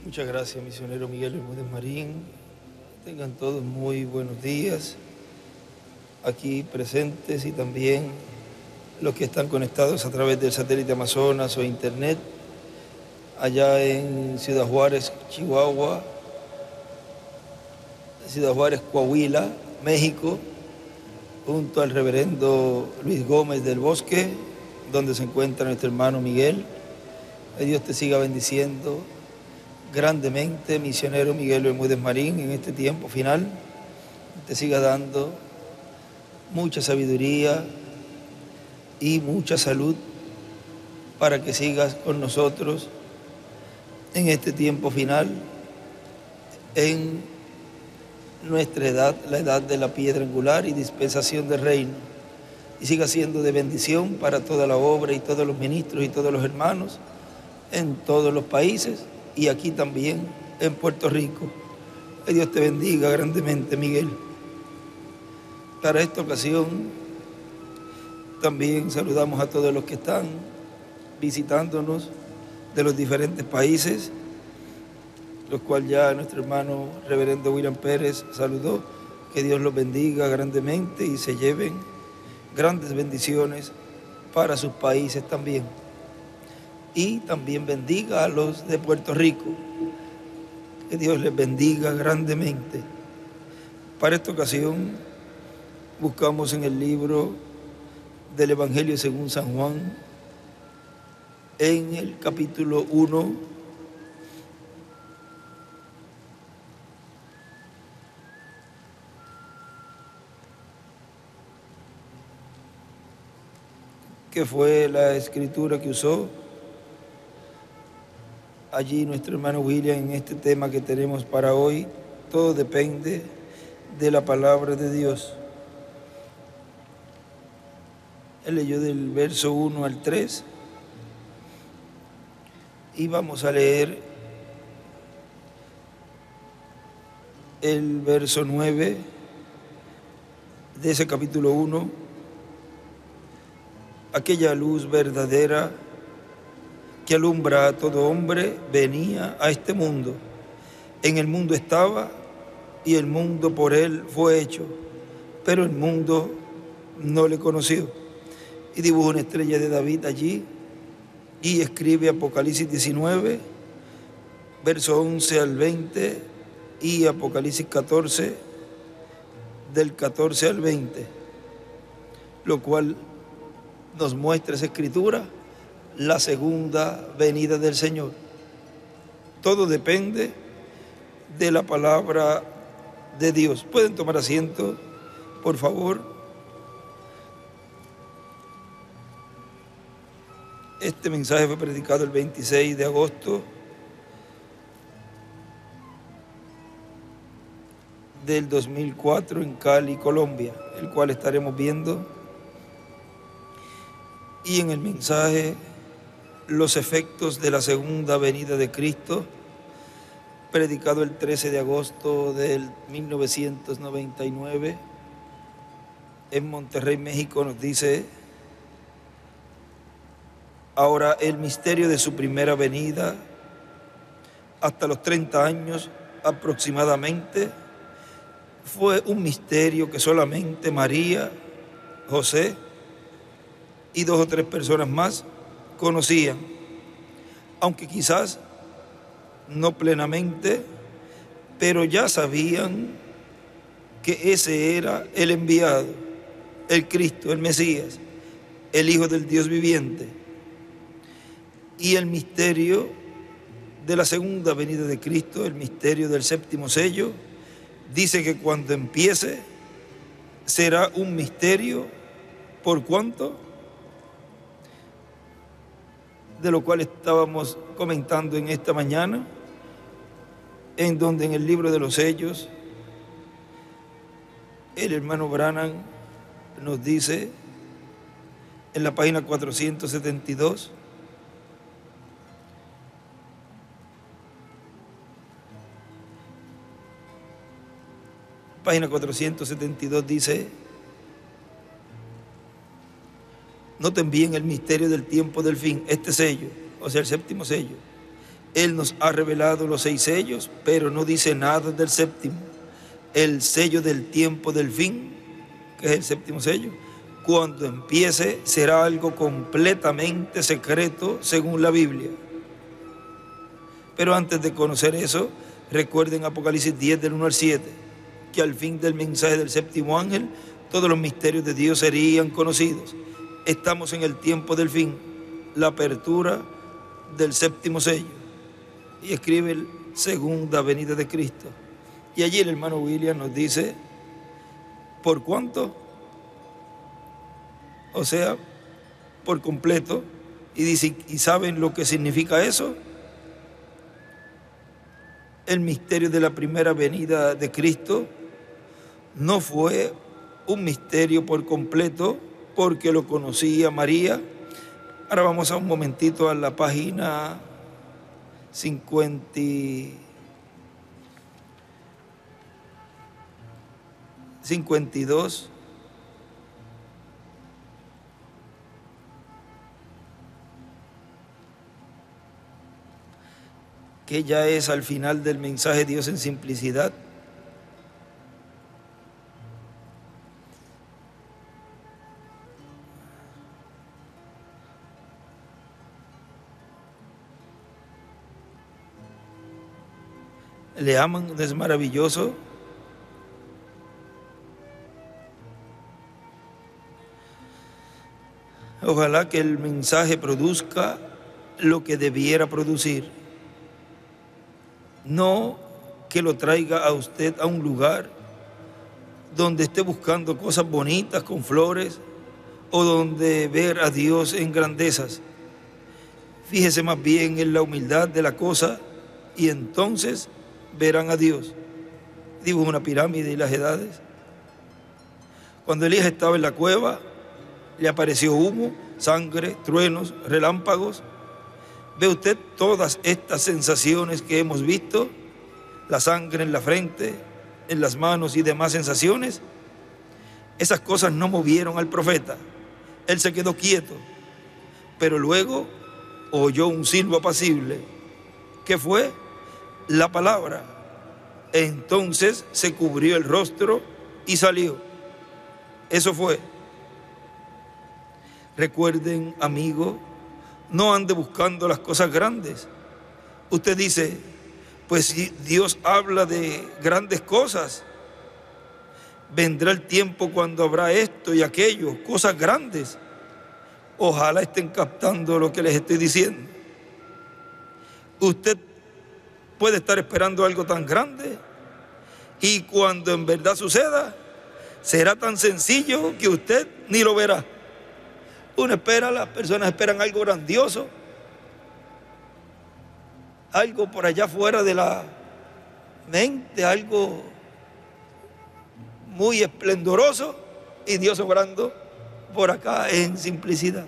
Muchas gracias, misionero Miguel Bermúdez Marín. Tengan todos muy buenos días aquí presentes y también los que están conectados a través del satélite Amazonas o internet, allá en Ciudad Juárez, Chihuahua, Ciudad Juárez, Coahuila, México, junto al reverendo Luis Gómez del Bosque, donde se encuentra nuestro hermano Miguel. Que Dios te siga bendiciendo grandemente, misionero Miguel Bermúdez Marín, en este tiempo final. Te siga dando mucha sabiduría y mucha salud para que sigas con nosotros en este tiempo final, en nuestra edad, la edad de la piedra angular y dispensación del reino, y siga siendo de bendición para toda la obra y todos los ministros y todos los hermanos en todos los países y aquí también en Puerto Rico. Que Dios te bendiga grandemente, Miguel. Para esta ocasión también saludamos a todos los que están visitándonos de los diferentes países, los cuales ya nuestro hermano reverendo William Pérez saludó. Que Dios los bendiga grandemente y se lleven grandes bendiciones para sus países también. Y también bendiga a los de Puerto Rico. Que Dios les bendiga grandemente. Para esta ocasión buscamos en el libro del Evangelio según San Juan, en el capítulo 1, que fue la escritura que usó allí nuestro hermano William en este tema que tenemos para hoy. Todo depende de la palabra de Dios. Él leyó del verso 1 al 3 y vamos a leer el verso 9 de ese capítulo 1. Aquella luz verdadera que alumbra a todo hombre venía a este mundo. En el mundo estaba y el mundo por él fue hecho, pero el mundo no le conoció. Y dibuja una estrella de David allí y escribe Apocalipsis 19, verso 11 al 20 y Apocalipsis 14, del 14 al 20, lo cual nos muestra esa escritura, la segunda venida del Señor. Todo depende de la palabra de Dios. ¿Pueden tomar asiento, por favor? Este mensaje fue predicado el 26 de agosto del 2004 en Cali, Colombia, el cual estaremos viendo. Y en el mensaje, los efectos de la segunda venida de Cristo, predicado el 13 de agosto del 1999 en Monterrey, México, nos dice: ahora el misterio de su primera venida, hasta los 30 años aproximadamente, fue un misterio que solamente María, José y 2 o 3 personas más conocían, aunque quizás no plenamente, pero ya sabían que ese era el enviado, el Cristo, el Mesías, el Hijo del Dios viviente. Y el misterio de la segunda venida de Cristo, el misterio del séptimo sello, dice que cuando empiece será un misterio. ¿Por cuánto? De lo cual estábamos comentando en esta mañana, en donde en el libro de los sellos el hermano Branham nos dice en la página 472, página 472 dice: noten bien el misterio del tiempo del fin, este sello, o sea, el séptimo sello, Él nos ha revelado los 6 sellos, pero no dice nada del séptimo, el sello del tiempo del fin, que es el séptimo sello. Cuando empiece será algo completamente secreto según la Biblia. Pero antes de conocer eso, recuerden Apocalipsis 10 del 1 al 7, que al fin del mensaje del séptimo ángel, todos los misterios de Dios serían conocidos. Estamos en el tiempo del fin, la apertura del séptimo sello. Y escribe la segunda venida de Cristo. Y allí el hermano William nos dice, ¿por cuánto? O sea, por completo. Y dice, ¿y saben lo que significa eso? El misterio de la primera venida de Cristo no fue un misterio por completo porque lo conocía María. Ahora vamos a un momentito a la página 52. Que ya es al final del mensaje Dios en simplicidad. ¿Le aman? ¿No es maravilloso? Ojalá que el mensaje produzca lo que debiera producir. No que lo traiga a usted a un lugar donde esté buscando cosas bonitas con flores o donde ver a Dios en grandezas. Fíjese más bien en la humildad de la cosa y entonces verán a Dios. Dibuja una pirámide y las edades. Cuando Elías estaba en la cueva, le apareció humo, sangre, truenos, relámpagos. ¿Ve usted todas estas sensaciones que hemos visto? La sangre en la frente, en las manos y demás sensaciones. Esas cosas no movieron al profeta. Él se quedó quieto, pero luego oyó un silbo apacible. ¿Qué fue? La palabra. Entonces se cubrió el rostro y salió. Eso fue. Recuerden, amigo, no ande buscando las cosas grandes. Usted dice, pues si Dios habla de grandes cosas, vendrá el tiempo cuando habrá esto y aquello, cosas grandes. Ojalá estén captando lo que les estoy diciendo. Usted puede estar esperando algo tan grande y cuando en verdad suceda, será tan sencillo que usted ni lo verá. Uno espera, las personas esperan algo grandioso, algo por allá fuera de la mente, algo muy esplendoroso, y Dios obrando por acá en simplicidad.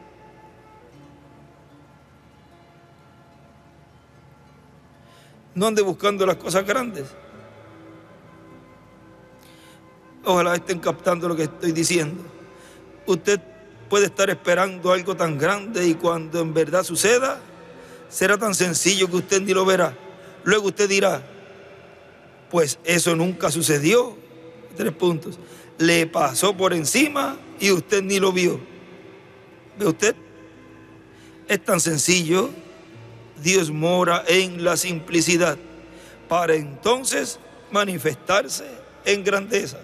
No ande buscando las cosas grandes. Ojalá estén captando lo que estoy diciendo. Usted puede estar esperando algo tan grande y cuando en verdad suceda, será tan sencillo que usted ni lo verá. Luego usted dirá, pues eso nunca sucedió. 3 puntos. Le pasó por encima y usted ni lo vio. ¿Ve usted? Es tan sencillo. Dios mora en la simplicidad para entonces manifestarse en grandeza.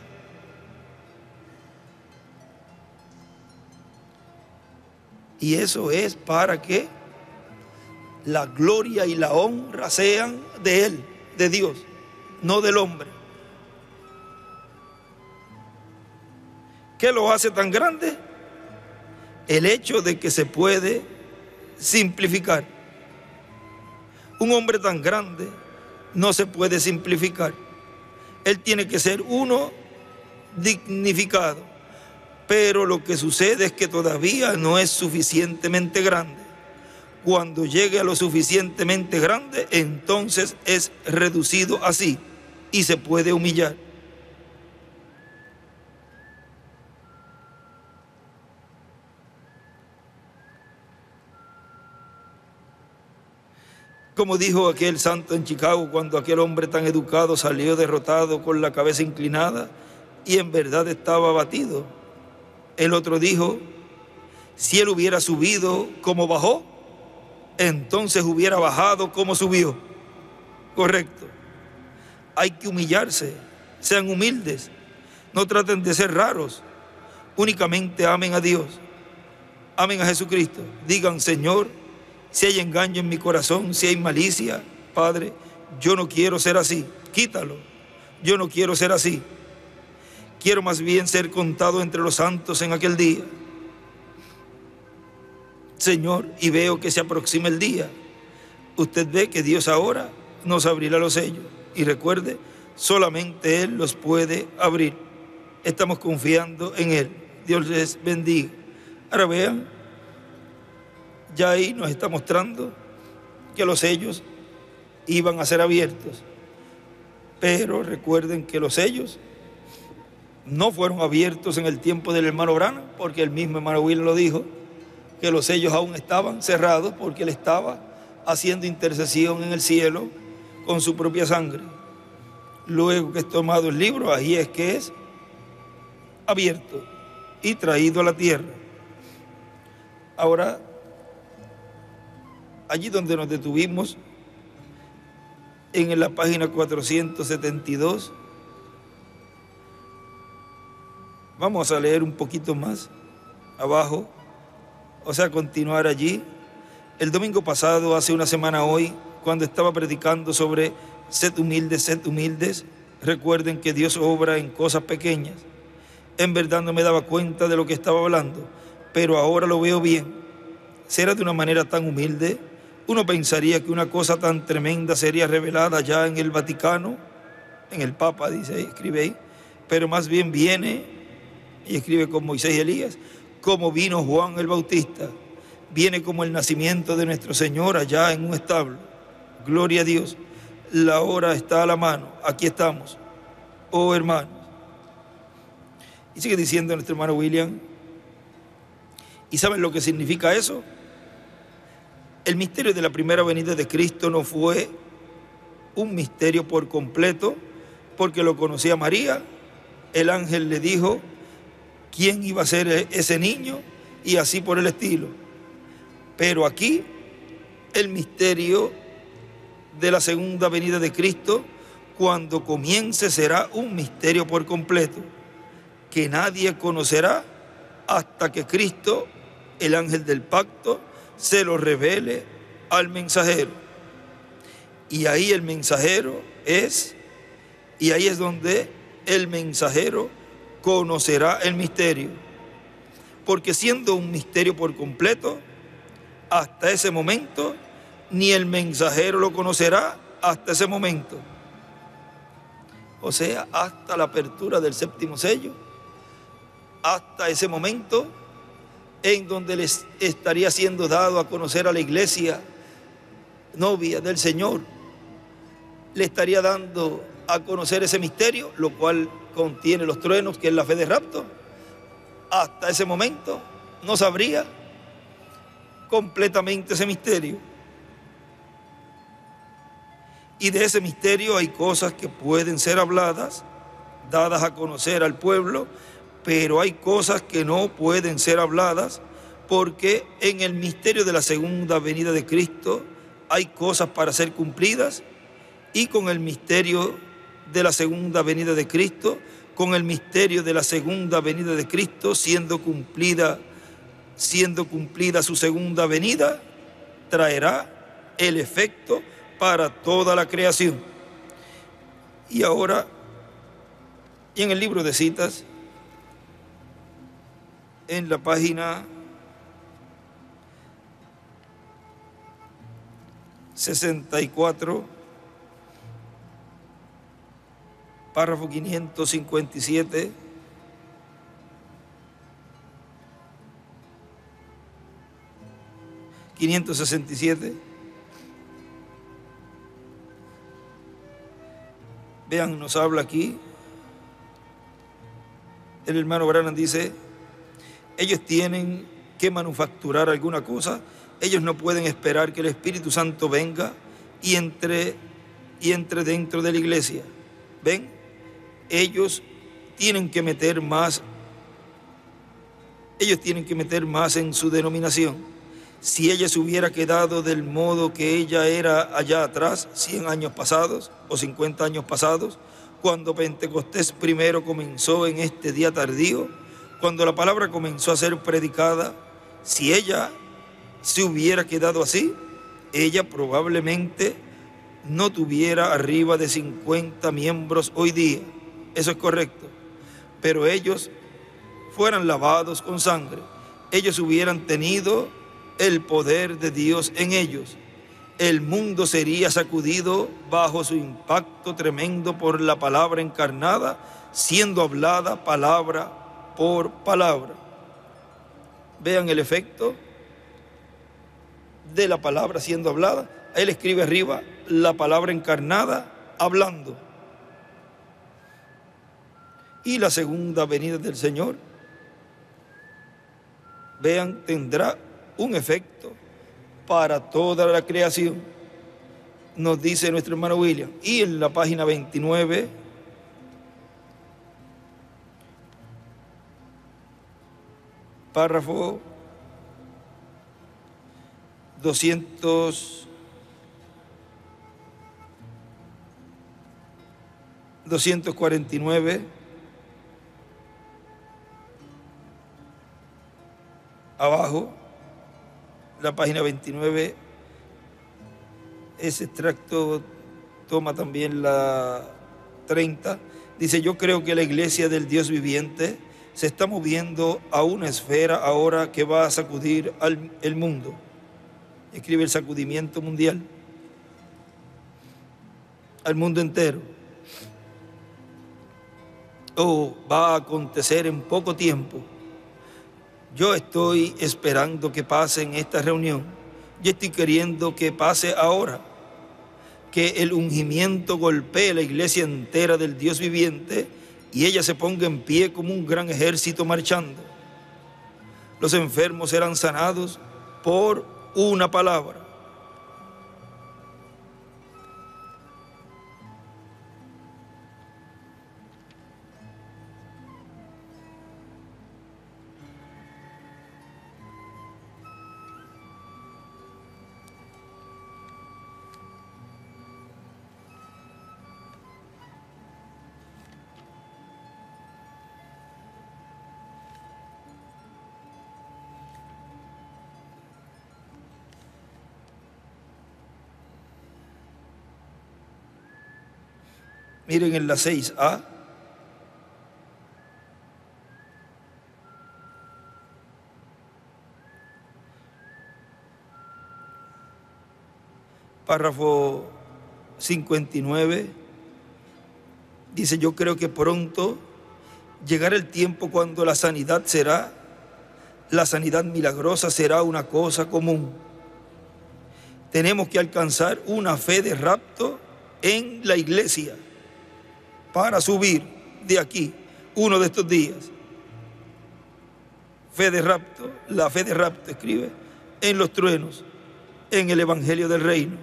Y eso es para que la gloria y la honra sean de Él, de Dios, no del hombre. ¿Qué lo hace tan grande? El hecho de que se puede simplificar. Un hombre tan grande no se puede simplificar. Él tiene que ser uno dignificado. Pero lo que sucede es que todavía no es suficientemente grande. Cuando llegue a lo suficientemente grande, entonces es reducido así y se puede humillar. Como dijo aquel santo en Chicago, cuando aquel hombre tan educado salió derrotado con la cabeza inclinada y en verdad estaba abatido. El otro dijo, si él hubiera subido como bajó, entonces hubiera bajado como subió. Correcto. Hay que humillarse, sean humildes, no traten de ser raros, únicamente amen a Dios, amen a Jesucristo. Digan, Señor, si hay engaño en mi corazón, si hay malicia, Padre, yo no quiero ser así, quítalo, yo no quiero ser así. Quiero más bien ser contado entre los santos en aquel día. Señor, y veo que se aproxima el día. Usted ve que Dios ahora nos abrirá los sellos. Y recuerde, solamente Él los puede abrir. Estamos confiando en Él. Dios les bendiga. Ahora vean, ya ahí nos está mostrando que los sellos iban a ser abiertos. Pero recuerden que los sellos no fueron abiertos en el tiempo del hermano Branham, porque el mismo hermano William lo dijo, que los sellos aún estaban cerrados porque él estaba haciendo intercesión en el cielo con su propia sangre. Luego que es tomado el libro, ahí es que es abierto y traído a la tierra. Ahora, allí donde nos detuvimos, en la página 472, vamos a leer un poquito más abajo, o sea, continuar allí. El domingo pasado, hace una semana hoy, cuando estaba predicando sobre sed humildes, recuerden que Dios obra en cosas pequeñas. En verdad no me daba cuenta de lo que estaba hablando, pero ahora lo veo bien. Será de una manera tan humilde. Uno pensaría que una cosa tan tremenda sería revelada ya en el Vaticano, en el Papa, dice ahí, escribe ahí, pero más bien viene, y escribe con Moisés y Elías, como vino Juan el Bautista, viene como el nacimiento de nuestro Señor allá en un establo. Gloria a Dios, la hora está a la mano, aquí estamos, oh hermanos. Y sigue diciendo nuestro hermano William, ¿y saben lo que significa eso? El misterio de la primera venida de Cristo no fue un misterio por completo, porque lo conocía María. El ángel le dijo quién iba a ser ese niño y así por el estilo. Pero aquí el misterio de la segunda venida de Cristo, cuando comience, será un misterio por completo, que nadie conocerá hasta que Cristo, el ángel del pacto, se lo revele al mensajero. Y ahí el mensajero y ahí es donde el mensajero conocerá el misterio. Porque siendo un misterio por completo, hasta ese momento, ni el mensajero lo conocerá hasta ese momento. O sea, hasta la apertura del séptimo sello, hasta ese momento en donde les estaría siendo dado a conocer a la iglesia novia del Señor, le estaría dando a conocer ese misterio, lo cual contiene los truenos, que es la fe de rapto. Hasta ese momento no sabría completamente ese misterio. Y de ese misterio hay cosas que pueden ser habladas, dadas a conocer al pueblo, pero hay cosas que no pueden ser habladas, porque en el misterio de la segunda venida de Cristo hay cosas para ser cumplidas, y con el misterio de la segunda venida de Cristo, con el misterio de la segunda venida de Cristo siendo cumplida su segunda venida, traerá el efecto para toda la creación. Y ahora, y en el libro de citas, en la página 64, párrafo 557, vean, nos habla aquí, el hermano Branham dice, ellos tienen que manufacturar alguna cosa, ellos no pueden esperar que el Espíritu Santo venga y entre dentro de la iglesia. ¿Ven? Ellos tienen que meter más en su denominación. Si ella se hubiera quedado del modo que ella era allá atrás, 100 años pasados o 50 años pasados, cuando Pentecostés primero comenzó en este día tardío, cuando la palabra comenzó a ser predicada, si ella se hubiera quedado así, ella probablemente no tuviera arriba de 50 miembros hoy día. Eso es correcto. Pero ellos fueran lavados con sangre. Ellos hubieran tenido el poder de Dios en ellos. El mundo sería sacudido bajo su impacto tremendo por la palabra encarnada, siendo hablada palabra por palabra. Vean el efecto de la palabra siendo hablada. Él escribe arriba la palabra encarnada hablando. Y la segunda venida del Señor, vean, tendrá un efecto para toda la creación, nos dice nuestro hermano William. Y en la página 29, párrafo 249, abajo, la página 29, ese extracto toma también la 30, dice: yo creo que la iglesia del Dios viviente se está moviendo a una esfera ahora que va a sacudir el mundo. Escribe el sacudimiento mundial al mundo entero. Va a acontecer en poco tiempo. Yo estoy esperando que pase en esta reunión. Yo estoy queriendo que pase ahora. Que el ungimiento golpee la iglesia entera del Dios viviente y ella se ponga en pie como un gran ejército marchando. Los enfermos serán sanados por una palabra. Miren en la 6A. Párrafo 59. Dice: yo creo que pronto llegará el tiempo cuando la sanidad milagrosa será una cosa común. Tenemos que alcanzar una fe de rapto en la iglesia para subir de aquí uno de estos días. Fe de rapto, la fe de rapto, escribe, en los truenos, en el evangelio del reino.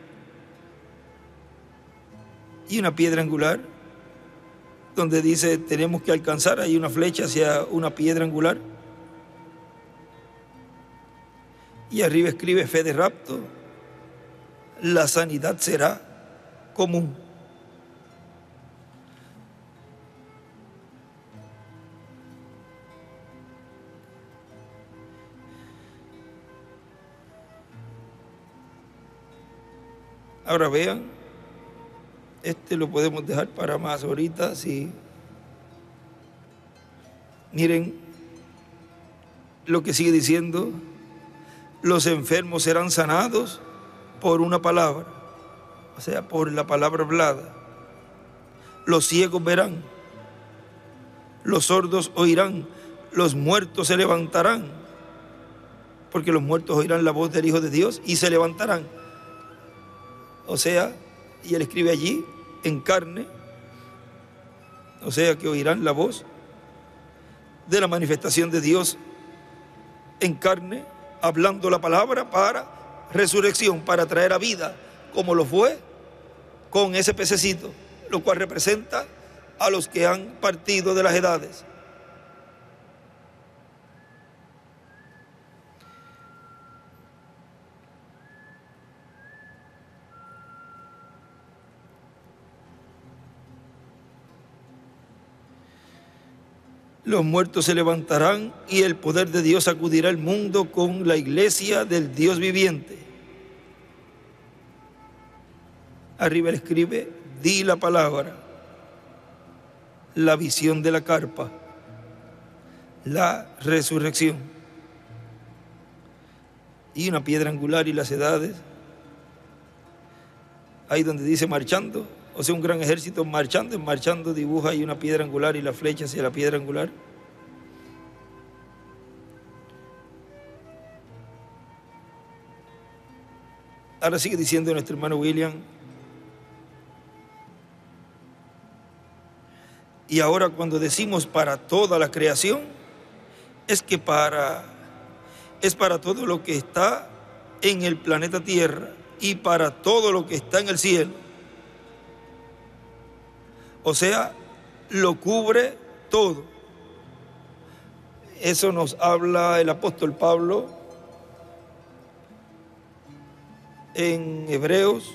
Y una piedra angular, donde dice tenemos que alcanzar, hay una flecha hacia una piedra angular. Y arriba escribe fe de rapto, la sanidad será común. Ahora vean, lo podemos dejar para más ahorita, sí. Miren lo que sigue diciendo: los enfermos serán sanados por una palabra, o sea, por la palabra hablada. Los ciegos verán, los sordos oirán, los muertos se levantarán, porque los muertos oirán la voz del Hijo de Dios y se levantarán. O sea, y él escribe allí, en carne, o sea que oirán la voz de la manifestación de Dios en carne, hablando la palabra para resurrección, para traer a vida como lo fue con ese pececito, lo cual representa a los que han partido de las edades. Los muertos se levantarán y el poder de Dios sacudirá el mundo con la iglesia del Dios viviente. Arriba él escribe, di la palabra, la visión de la carpa, la resurrección. Y una piedra angular y las edades. Ahí donde dice marchando, o sea, un gran ejército marchando, marchando dibuja ahí una piedra angular y la flecha hacia la piedra angular. Ahora sigue diciendo nuestro hermano William. Y ahora cuando decimos para toda la creación, es para todo lo que está en el planeta Tierra y para todo lo que está en el cielo. O sea, lo cubre todo. Eso nos habla el apóstol Pablo en Hebreos,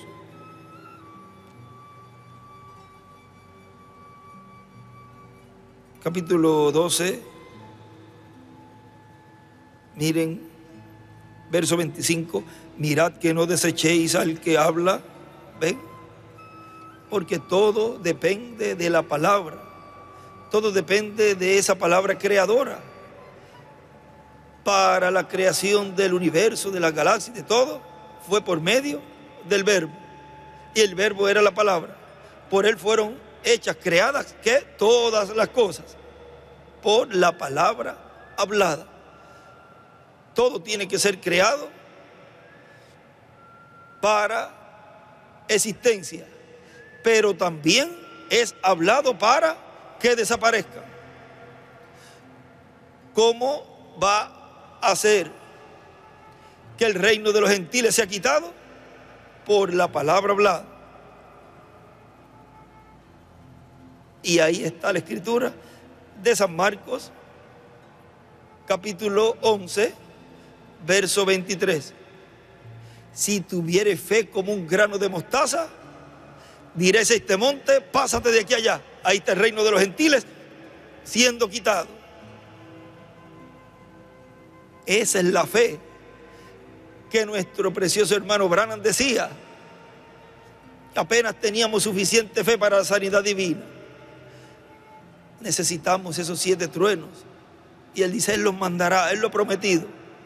capítulo 12, miren, verso 25, mirad que no desechéis al que habla, ¿ven? Porque todo depende de la palabra, todo depende de esa palabra creadora. Para la creación del universo, de las galaxias, de todo, fue por medio del verbo. Y el verbo era la palabra. Por él fueron hechas, creadas, ¿qué? Todas las cosas. Por la palabra hablada. Todo tiene que ser creado para existencia. Pero también es hablado para que desaparezca. ¿Cómo va a ser que el reino de los gentiles sea quitado? Por la palabra hablada. Y ahí está la escritura de San Marcos, capítulo 11, verso 23. Si tuviere fe como un grano de mostaza, diréis a este monte, pásate de aquí a allá. Ahí está el reino de los gentiles siendo quitado. Esa es la fe que nuestro precioso hermano Branham decía. Apenas teníamos suficiente fe para la sanidad divina. Necesitamos esos 7 truenos. Y él dice, él los mandará, él lo ha prometido.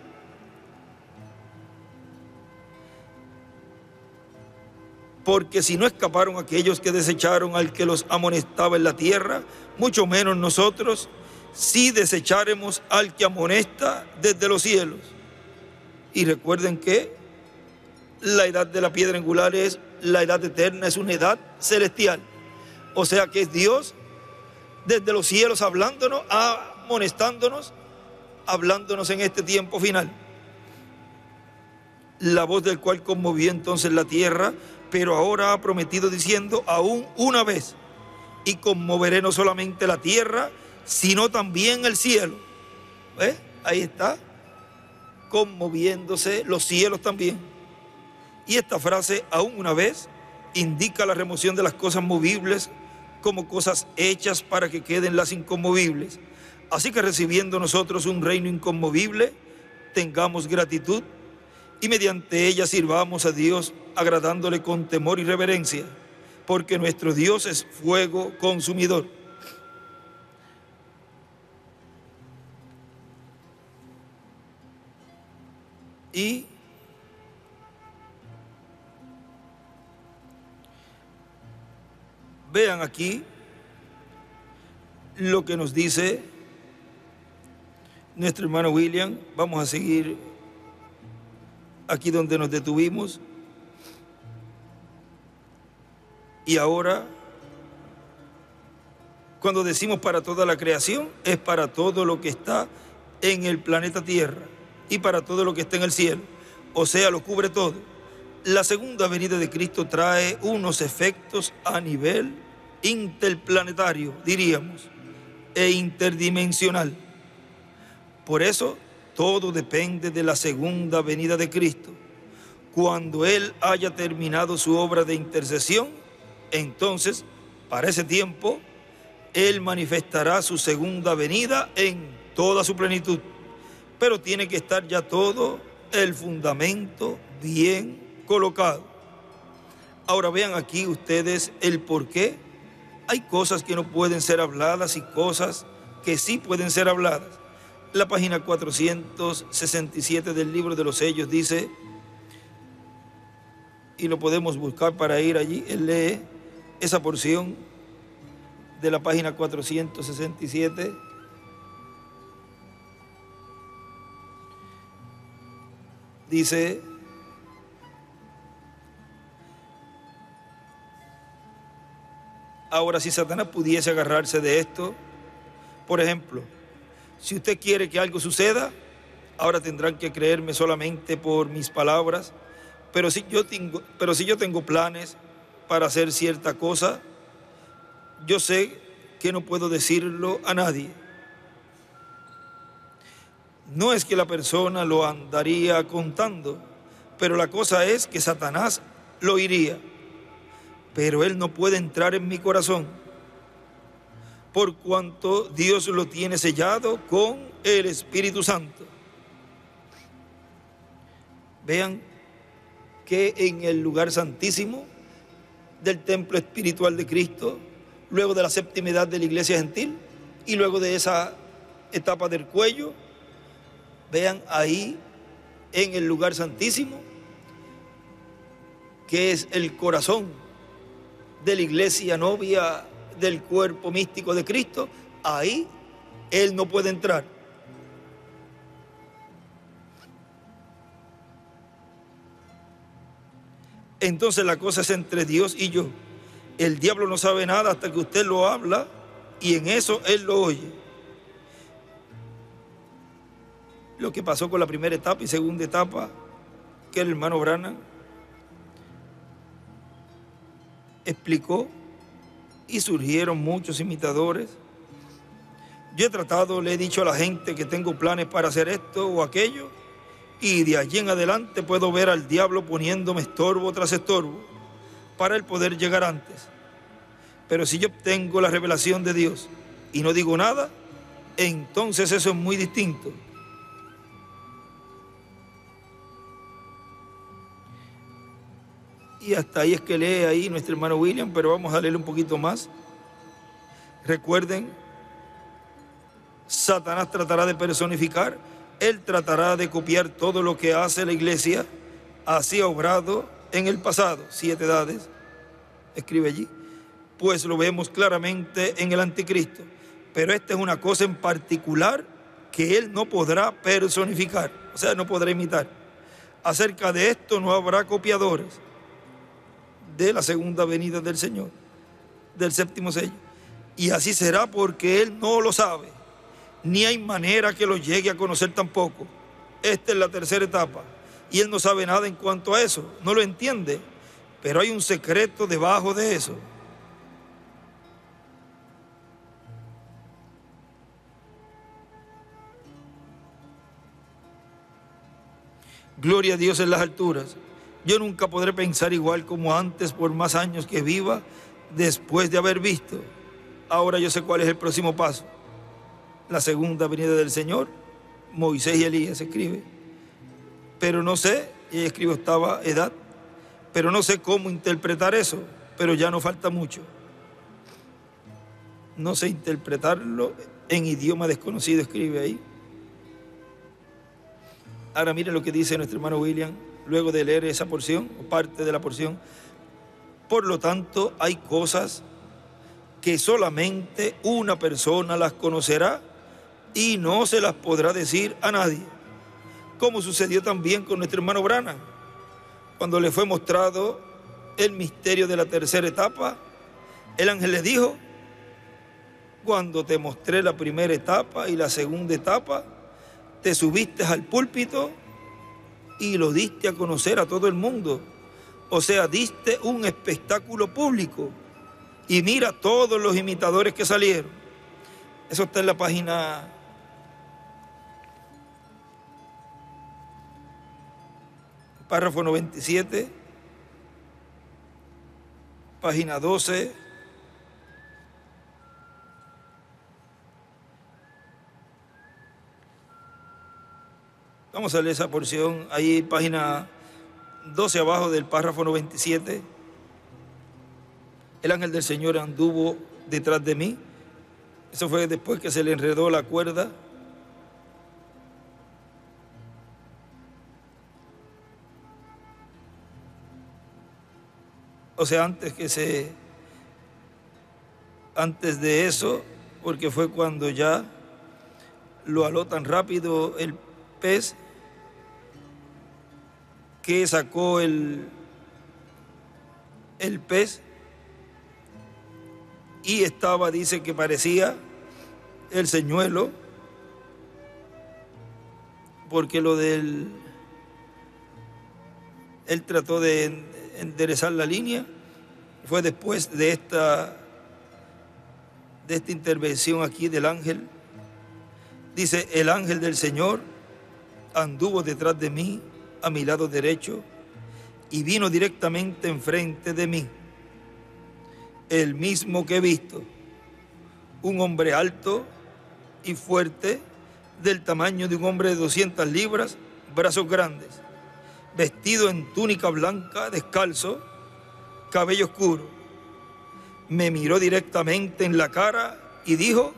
Porque si no escaparon aquellos que desecharon al que los amonestaba en la tierra, mucho menos nosotros, si desecharemos al que amonesta desde los cielos. Y recuerden que la edad de la piedra angular es la edad eterna, es una edad celestial. O sea que es Dios desde los cielos hablándonos, amonestándonos, hablándonos en este tiempo final. La voz del cual conmovió entonces la tierra, pero ahora ha prometido diciendo, aún una vez, y conmoveré no solamente la tierra, sino también el cielo. ¿Ves? Ahí está, conmoviéndose los cielos también. Y esta frase, aún una vez, indica la remoción de las cosas movibles como cosas hechas para que queden las inconmovibles. Así que recibiendo nosotros un reino inconmovible, tengamos gratitud y mediante ella sirvamos a Dios agradándole con temor y reverencia, porque nuestro Dios es fuego consumidor. Y vean aquí lo que nos dice nuestro hermano William. Vamos a seguir aquí donde nos detuvimos. Y ahora, cuando decimos para toda la creación, es para todo lo que está en el planeta Tierra y para todo lo que está en el cielo. O sea, lo cubre todo. La segunda venida de Cristo trae unos efectos a nivel interplanetario, diríamos, e interdimensional. Por eso, todo depende de la segunda venida de Cristo. Cuando Él haya terminado su obra de intercesión, entonces, para ese tiempo, Él manifestará su segunda venida en toda su plenitud. Pero tiene que estar ya todo el fundamento bien colocado. Ahora vean aquí ustedes el por qué. Hay cosas que no pueden ser habladas y cosas que sí pueden ser habladas. La página 467 del libro de los sellos dice, y lo podemos buscar para ir allí, él lee esa porción de la página 467. Dice, ahora si Satanás pudiese agarrarse de esto, por ejemplo, si usted quiere que algo suceda, ahora tendrán que creerme solamente por mis palabras, pero si yo tengo planes para hacer cierta cosa, yo sé que no puedo decirlo a nadie. No es que la persona lo andaría contando, pero la cosa es que Satanás lo iría. Pero él no puede entrar en mi corazón, por cuanto Dios lo tiene sellado con el Espíritu Santo. Vean que en el lugar santísimo del templo espiritual de Cristo, luego de la séptima edad de la iglesia gentil y luego de esa etapa del cuello, vean ahí en el lugar santísimo, que es el corazón de la iglesia novia del cuerpo místico de Cristo, ahí Él no puede entrar. Entonces la cosa es entre Dios y yo. El diablo no sabe nada hasta que usted lo habla y en eso él lo oye. Lo que pasó con la primera etapa y segunda etapa, que el hermano Branham explicó y surgieron muchos imitadores. Yo he tratado, le he dicho a la gente que tengo planes para hacer esto o aquello, y de allí en adelante puedo ver al diablo poniéndome estorbo tras estorbo para el poder llegar antes. Pero si yo obtengo la revelación de Dios y no digo nada, entonces eso es muy distinto. Y hasta ahí es que lee ahí nuestro hermano William, pero vamos a leer un poquito más. Recuerden, Satanás tratará de personificar, él tratará de copiar todo lo que hace la iglesia, así ha obrado en el pasado, 7 edades, escribe allí, pues lo vemos claramente en el anticristo, pero esta es una cosa en particular que él no podrá personificar, o sea, no podrá imitar. Acerca de esto no habrá copiadores de la segunda venida del Señor, del séptimo sello, y así será porque él no lo sabe, ni hay manera que lo llegue a conocer tampoco. Esta es la tercera etapa, y él no sabe nada en cuanto a eso, no lo entiende, pero hay un secreto debajo de eso. Gloria a Dios en las alturas. Yo nunca podré pensar igual como antes por más años que viva después de haber visto. Ahora yo sé cuál es el próximo paso. La segunda venida del Señor, Moisés y Elías escribe. Pero no sé, y escribe octava edad, pero no sé cómo interpretar eso, pero ya no falta mucho. No sé interpretarlo en idioma desconocido, escribe ahí. Ahora miren lo que dice nuestro hermano William, luego de leer esa porción, o parte de la porción. Por lo tanto, hay cosas que solamente una persona las conocerá y no se las podrá decir a nadie, como sucedió también con nuestro hermano Branham. Cuando le fue mostrado el misterio de la tercera etapa, el ángel le dijo: cuando te mostré la primera etapa y la segunda etapa, te subiste al púlpito y lo diste a conocer a todo el mundo, O sea, diste un espectáculo público. Y mira todos los imitadores que salieron. Eso está en la página párrafo 97, página 12. Vamos a leer esa porción, ahí página 12 abajo del párrafo 97. El ángel del Señor anduvo detrás de mí. Eso fue después que se le enredó la cuerda. O sea, antes de eso, porque fue cuando ya lo aló tan rápido el pez que sacó el pez y estaba, dice que parecía el señuelo, porque él trató de enderezar la línea. Fue después de esta intervención aquí del ángel. Dice, el ángel del Señor anduvo detrás de mí a mi lado derecho y vino directamente enfrente de mí. El mismo que he visto, un hombre alto y fuerte, del tamaño de un hombre de 200 libras, brazos grandes, vestido en túnica blanca, descalzo, cabello oscuro. Me miró directamente en la cara y dijo,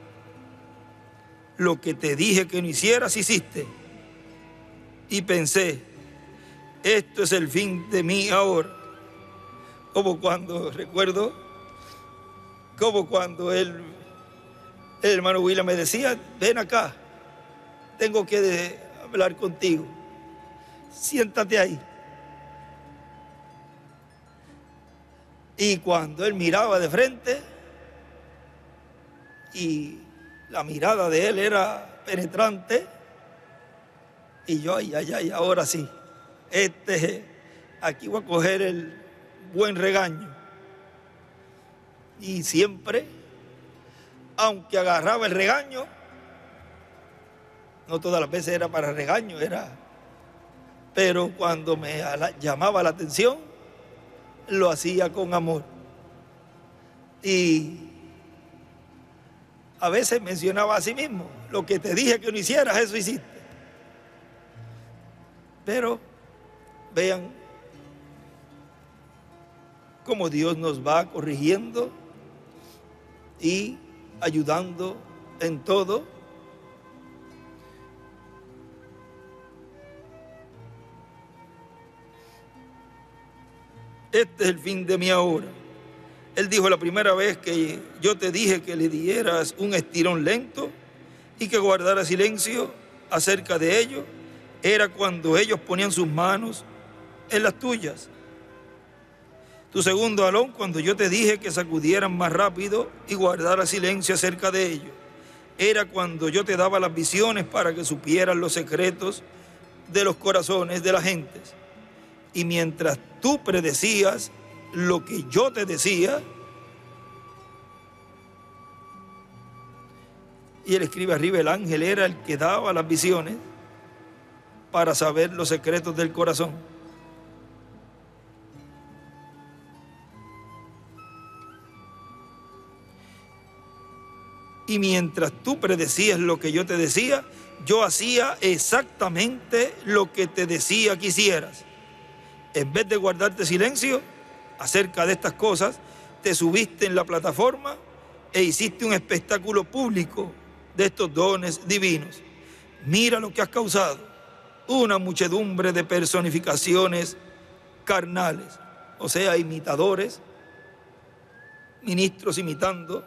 lo que te dije que no hicieras, hiciste. Y pensé, esto es el fin de mí ahora. Como cuando, recuerdo, como cuando el hermano William me decía, ven acá, tengo que hablar contigo, siéntate ahí. Y cuando él miraba de frente, y la mirada de él era penetrante, y yo, ay, ahora sí, aquí voy a coger el buen regaño. Y siempre, aunque agarraba el regaño, no todas las veces era para regaño, pero cuando me llamaba la atención, lo hacía con amor. Y a veces mencionaba a sí mismo, lo que te dije que no hicieras, eso hiciste. Pero vean cómo Dios nos va corrigiendo y ayudando en todo. Este es el fin de mí ahora. Él dijo la primera vez que yo te dije que le dieras un estirón lento y que guardaras silencio acerca de ello, era cuando ellos ponían sus manos en las tuyas. Tu segundo alón, cuando yo te dije que sacudieran más rápido y guardaras silencio acerca de ello, era cuando yo te daba las visiones para que supieras los secretos de los corazones de las gentes. Y mientras tú predecías lo que yo te decía, y él escribe arriba, el ángel era el que daba las visiones para saber los secretos del corazón. Y mientras tú predecías lo que yo te decía, yo hacía exactamente lo que te decía que hicieras. En vez de guardarte silencio acerca de estas cosas, te subiste en la plataforma e hiciste un espectáculo público de estos dones divinos. Mira lo que has causado, una muchedumbre de personificaciones carnales, o sea, imitadores, ministros imitando.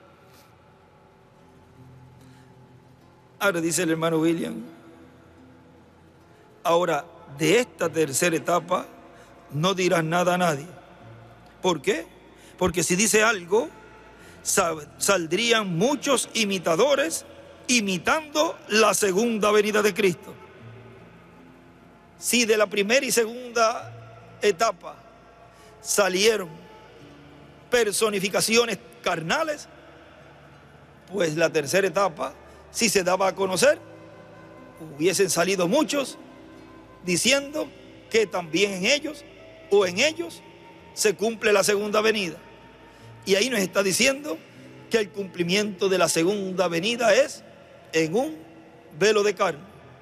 Ahora dice el hermano William, ahora de esta tercera etapa no dirás nada a nadie. ¿Por qué? Porque si dice algo, saldrían muchos imitadores imitando la segunda venida de Cristo. Si de la primera y segunda etapa salieron personificaciones carnales, pues la tercera etapa, si se daba a conocer, hubiesen salido muchos diciendo que también en ellos o en ellos se cumple la segunda venida. Y ahí nos está diciendo que el cumplimiento de la segunda venida es en un velo de carne.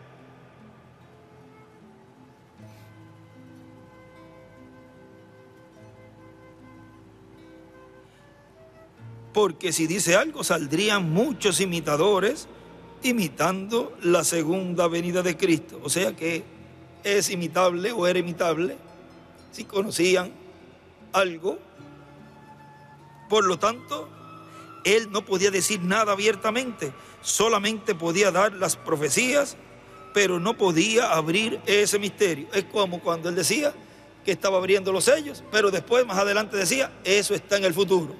Porque si dice algo, saldrían muchos imitadores imitando la segunda venida de Cristo. O sea que es imitable o era imitable si conocían algo. Por lo tanto, él no podía decir nada abiertamente, solamente podía dar las profecías, pero no podía abrir ese misterio. Es como cuando él decía que estaba abriendo los sellos, pero después, más adelante decía, eso está en el futuro.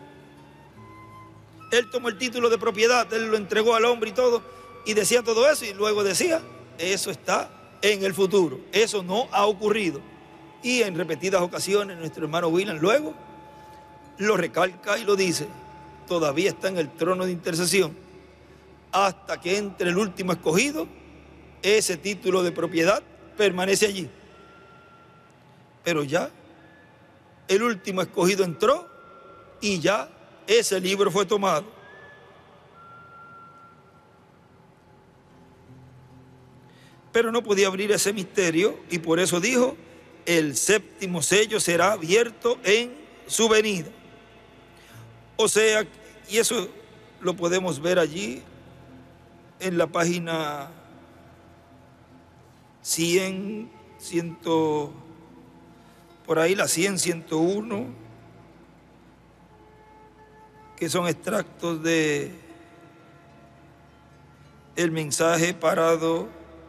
Él tomó el título de propiedad, él lo entregó al hombre y todo, y decía todo eso, y luego decía, eso está en el futuro, eso no ha ocurrido. Y en repetidas ocasiones nuestro hermano William luego lo recalca y lo dice, todavía está en el trono de intercesión. Hasta que entre el último escogido, ese título de propiedad permanece allí. Pero ya el último escogido entró y ya ese libro fue tomado. Pero no podía abrir ese misterio y por eso dijo, el séptimo sello será abierto en su venida. O sea, y eso lo podemos ver allí en la página 100, por ahí la 100, 101, que son extractos de el mensaje parado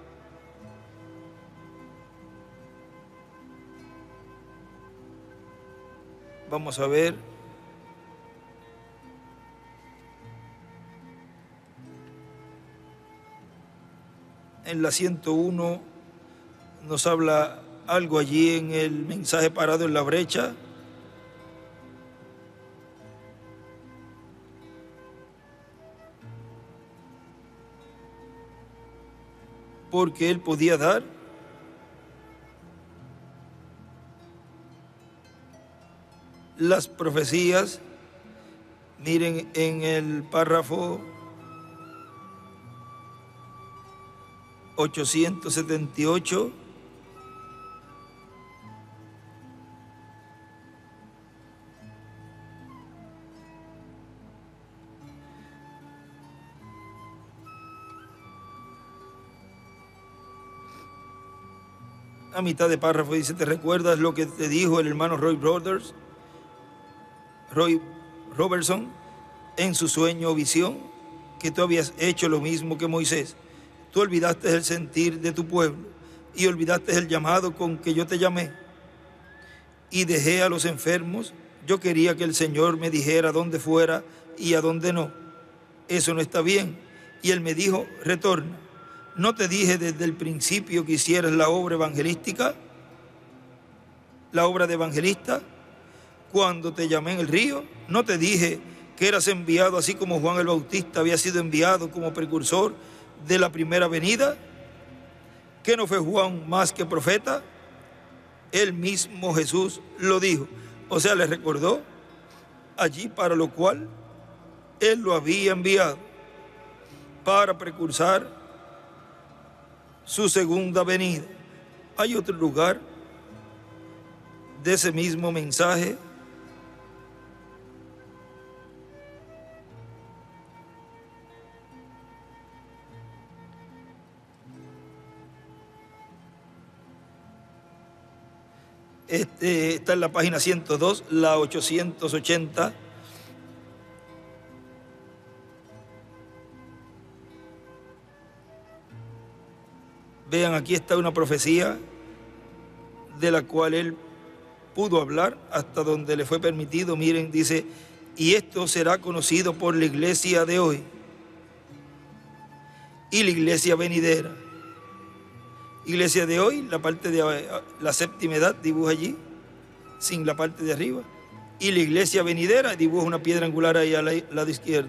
vamos a ver. En la 101 nos habla algo allí en el mensaje parado en la brecha. Porque él podía dar las profecías. Miren en el párrafo 878, a mitad de párrafo dice, ¿te recuerdas lo que te dijo el hermano Roy Robertson en su sueño o visión? Que tú habías hecho lo mismo que Moisés. Tú olvidaste el sentir de tu pueblo y olvidaste el llamado con que yo te llamé. Y dejé a los enfermos. Yo quería que el Señor me dijera dónde fuera y a dónde no. Eso no está bien. Y él me dijo, retorna. ¿No te dije desde el principio que hicieras la obra evangelística? La obra de evangelista. Cuando te llamé en el río, ¿no te dije que eras enviado así como Juan el Bautista había sido enviado como precursor de la primera venida? ¿Que no fue Juan más que profeta? El mismo Jesús lo dijo. O sea, le recordó allí para lo cual él lo había enviado, para precursar su segunda venida. Hay otro lugar de ese mismo mensaje está en la página 102, la 880. Vean, aquí está una profecía de la cual él pudo hablar hasta donde le fue permitido. Miren, dice, y esto será conocido por la iglesia de hoy y la iglesia venidera. Iglesia de hoy, la parte de la séptima edad, dibuja allí, sin la parte de arriba. Y la iglesia venidera, dibuja una piedra angular ahí al lado izquierdo.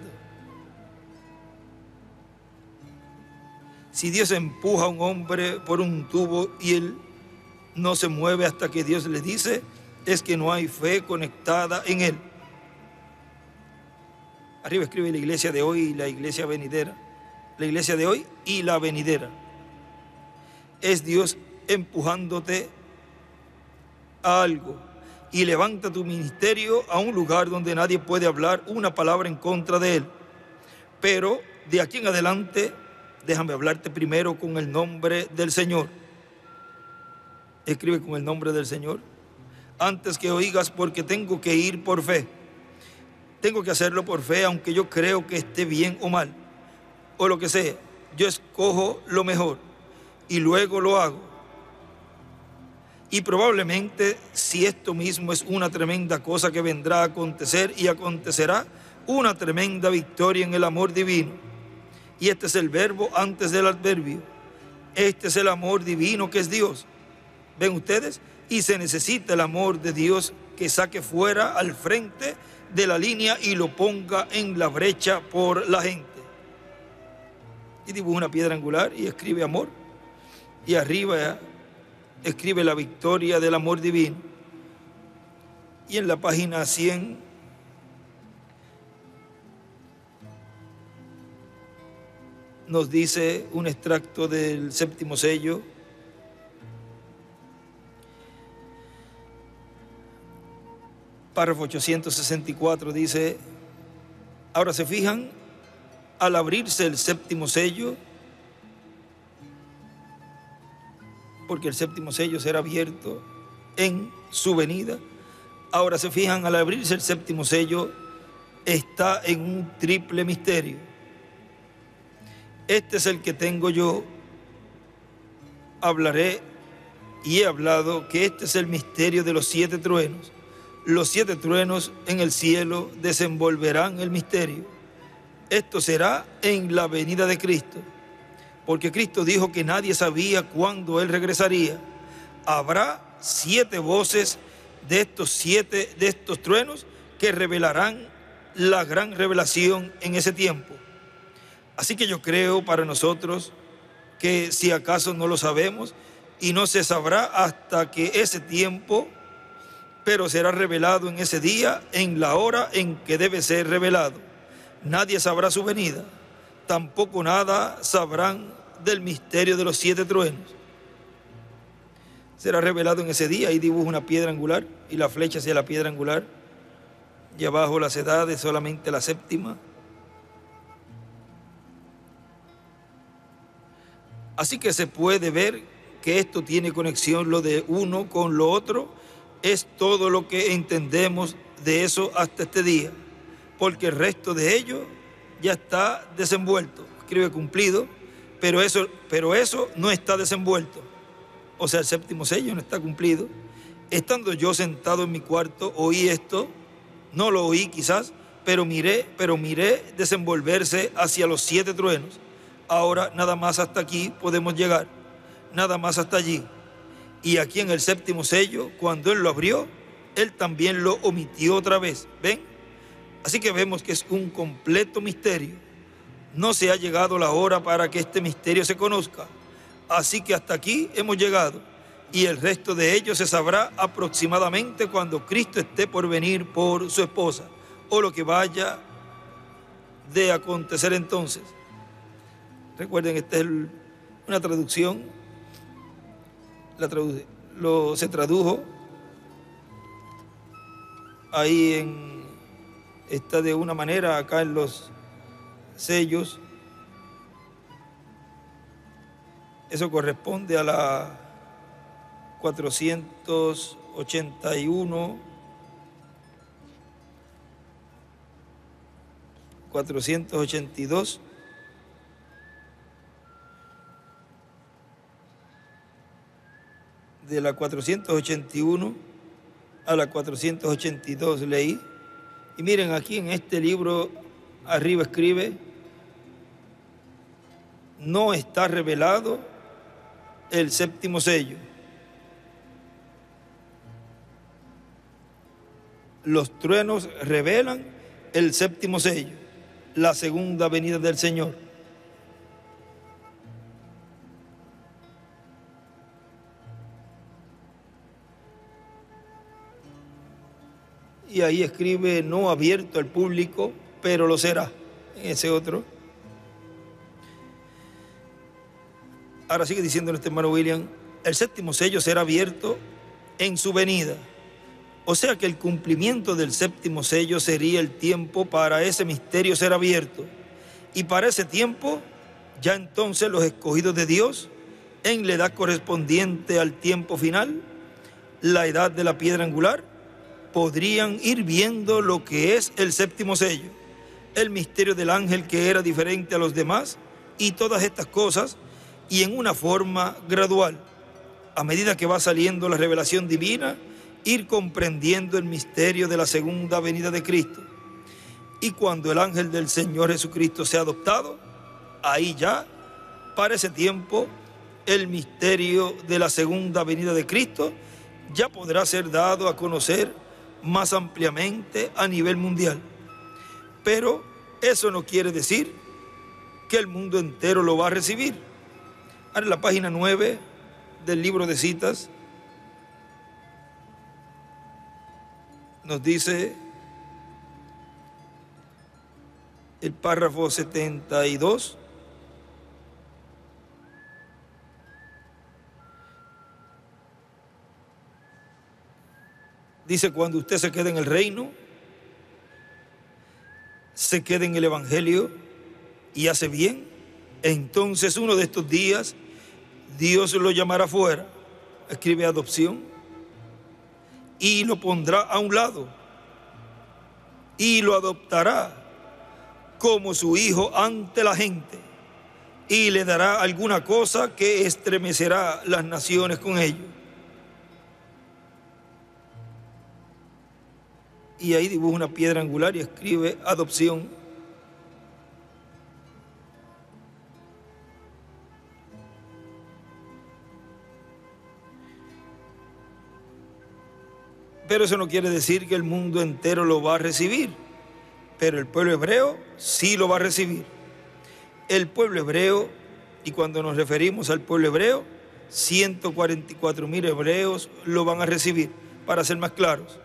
Si Dios empuja a un hombre por un tubo y él no se mueve hasta que Dios le dice, es que no hay fe conectada en él. Arriba escribe la iglesia de hoy y la iglesia venidera. La iglesia de hoy y la venidera. Es Dios empujándote a algo. Y levanta tu ministerio a un lugar donde nadie puede hablar una palabra en contra de él. Pero de aquí en adelante, déjame hablarte primero con el nombre del Señor. Escribe con el nombre del Señor. Antes que oigas, porque tengo que ir por fe. Tengo que hacerlo por fe, aunque yo creo que esté bien o mal, o lo que sea. Yo escojo lo mejor y luego lo hago. Y probablemente, si esto mismo es una tremenda cosa que vendrá a acontecer y acontecerá, una tremenda victoria en el amor divino. Y este es el verbo antes del adverbio. Este es el amor divino que es Dios. ¿Ven ustedes? Y se necesita el amor de Dios que saque fuera al frente de la línea y lo ponga en la brecha por la gente. Y dibuja una piedra angular y escribe amor. Y arriba escribe la victoria del amor divino. Y en la página 100 nos dice un extracto del séptimo sello. Párrafo 864 dice, ahora se fijan, al abrirse el séptimo sello, porque el séptimo sello será abierto en su venida, ahora se fijan, al abrirse el séptimo sello, está en un triple misterio. Este es el que tengo yo, hablaré y he hablado que este es el misterio de los 7 truenos. Los 7 truenos en el cielo desenvolverán el misterio. Esto será en la venida de Cristo, porque Cristo dijo que nadie sabía cuándo Él regresaría. Habrá 7 voces de estos truenos que revelarán la gran revelación en ese tiempo. Así que yo creo para nosotros que si acaso no lo sabemos y no se sabrá hasta que ese tiempo, pero será revelado en ese día, en la hora en que debe ser revelado. Nadie sabrá su venida, tampoco nada sabrán del misterio de los 7 truenos. Será revelado en ese día, y dibuja una piedra angular, y la flecha hacia la piedra angular, y abajo las edades, solamente la séptima. Así que se puede ver que esto tiene conexión lo de uno con lo otro. Es todo lo que entendemos de eso hasta este día, porque el resto de ello ya está desenvuelto. Escribe cumplido, pero eso no está desenvuelto. O sea, el séptimo sello no está cumplido. Estando yo sentado en mi cuarto, oí esto, no lo oí quizás, pero miré desenvolverse hacia los 7 truenos. Ahora nada más hasta aquí podemos llegar, nada más hasta allí. Y aquí en el séptimo sello, cuando Él lo abrió, Él también lo omitió otra vez. ¿Ven? Así que vemos que es un completo misterio. No se ha llegado la hora para que este misterio se conozca. Así que hasta aquí hemos llegado. Y el resto de ello se sabrá aproximadamente cuando Cristo esté por venir por su esposa, o lo que vaya de acontecer entonces. Recuerden, esta es una traducción. Se tradujo ahí está de una manera acá en los sellos. Eso corresponde a la 481, 482, de la 481 a la 482 leí. Y miren, aquí en este libro arriba escribe, no está revelado el séptimo sello. Los truenos revelan el séptimo sello, la segunda venida del Señor. Y ahí escribe: no abierto al público, pero lo será. En ese otro. Ahora sigue diciendo este hermano William: el séptimo sello será abierto en su venida. O sea que el cumplimiento del séptimo sello sería el tiempo para ese misterio ser abierto. Y para ese tiempo, ya entonces los escogidos de Dios, en la edad correspondiente al tiempo final, la edad de la piedra angular, podrían ir viendo lo que es el séptimo sello, el misterio del ángel que era diferente a los demás y todas estas cosas, y en una forma gradual, a medida que va saliendo la revelación divina, ir comprendiendo el misterio de la segunda venida de Cristo. Y cuando el ángel del Señor Jesucristo sea adoptado, ahí ya, para ese tiempo, el misterio de la segunda venida de Cristo ya podrá ser dado a conocer más ampliamente a nivel mundial. Pero eso no quiere decir que el mundo entero lo va a recibir. Ahora en la página 9 del libro de citas nos dice el párrafo 72. Dice: cuando usted se quede en el reino, se quede en el evangelio y hace bien, entonces uno de estos días Dios lo llamará fuera, escribe adopción, y lo pondrá a un lado y lo adoptará como su hijo ante la gente, y le dará alguna cosa que estremecerá las naciones con ello. Y ahí dibuja una piedra angular y escribe adopción. Pero eso no quiere decir que el mundo entero lo va a recibir. Pero el pueblo hebreo sí lo va a recibir. El pueblo hebreo, y cuando nos referimos al pueblo hebreo, 144,000 hebreos lo van a recibir, para ser más claros.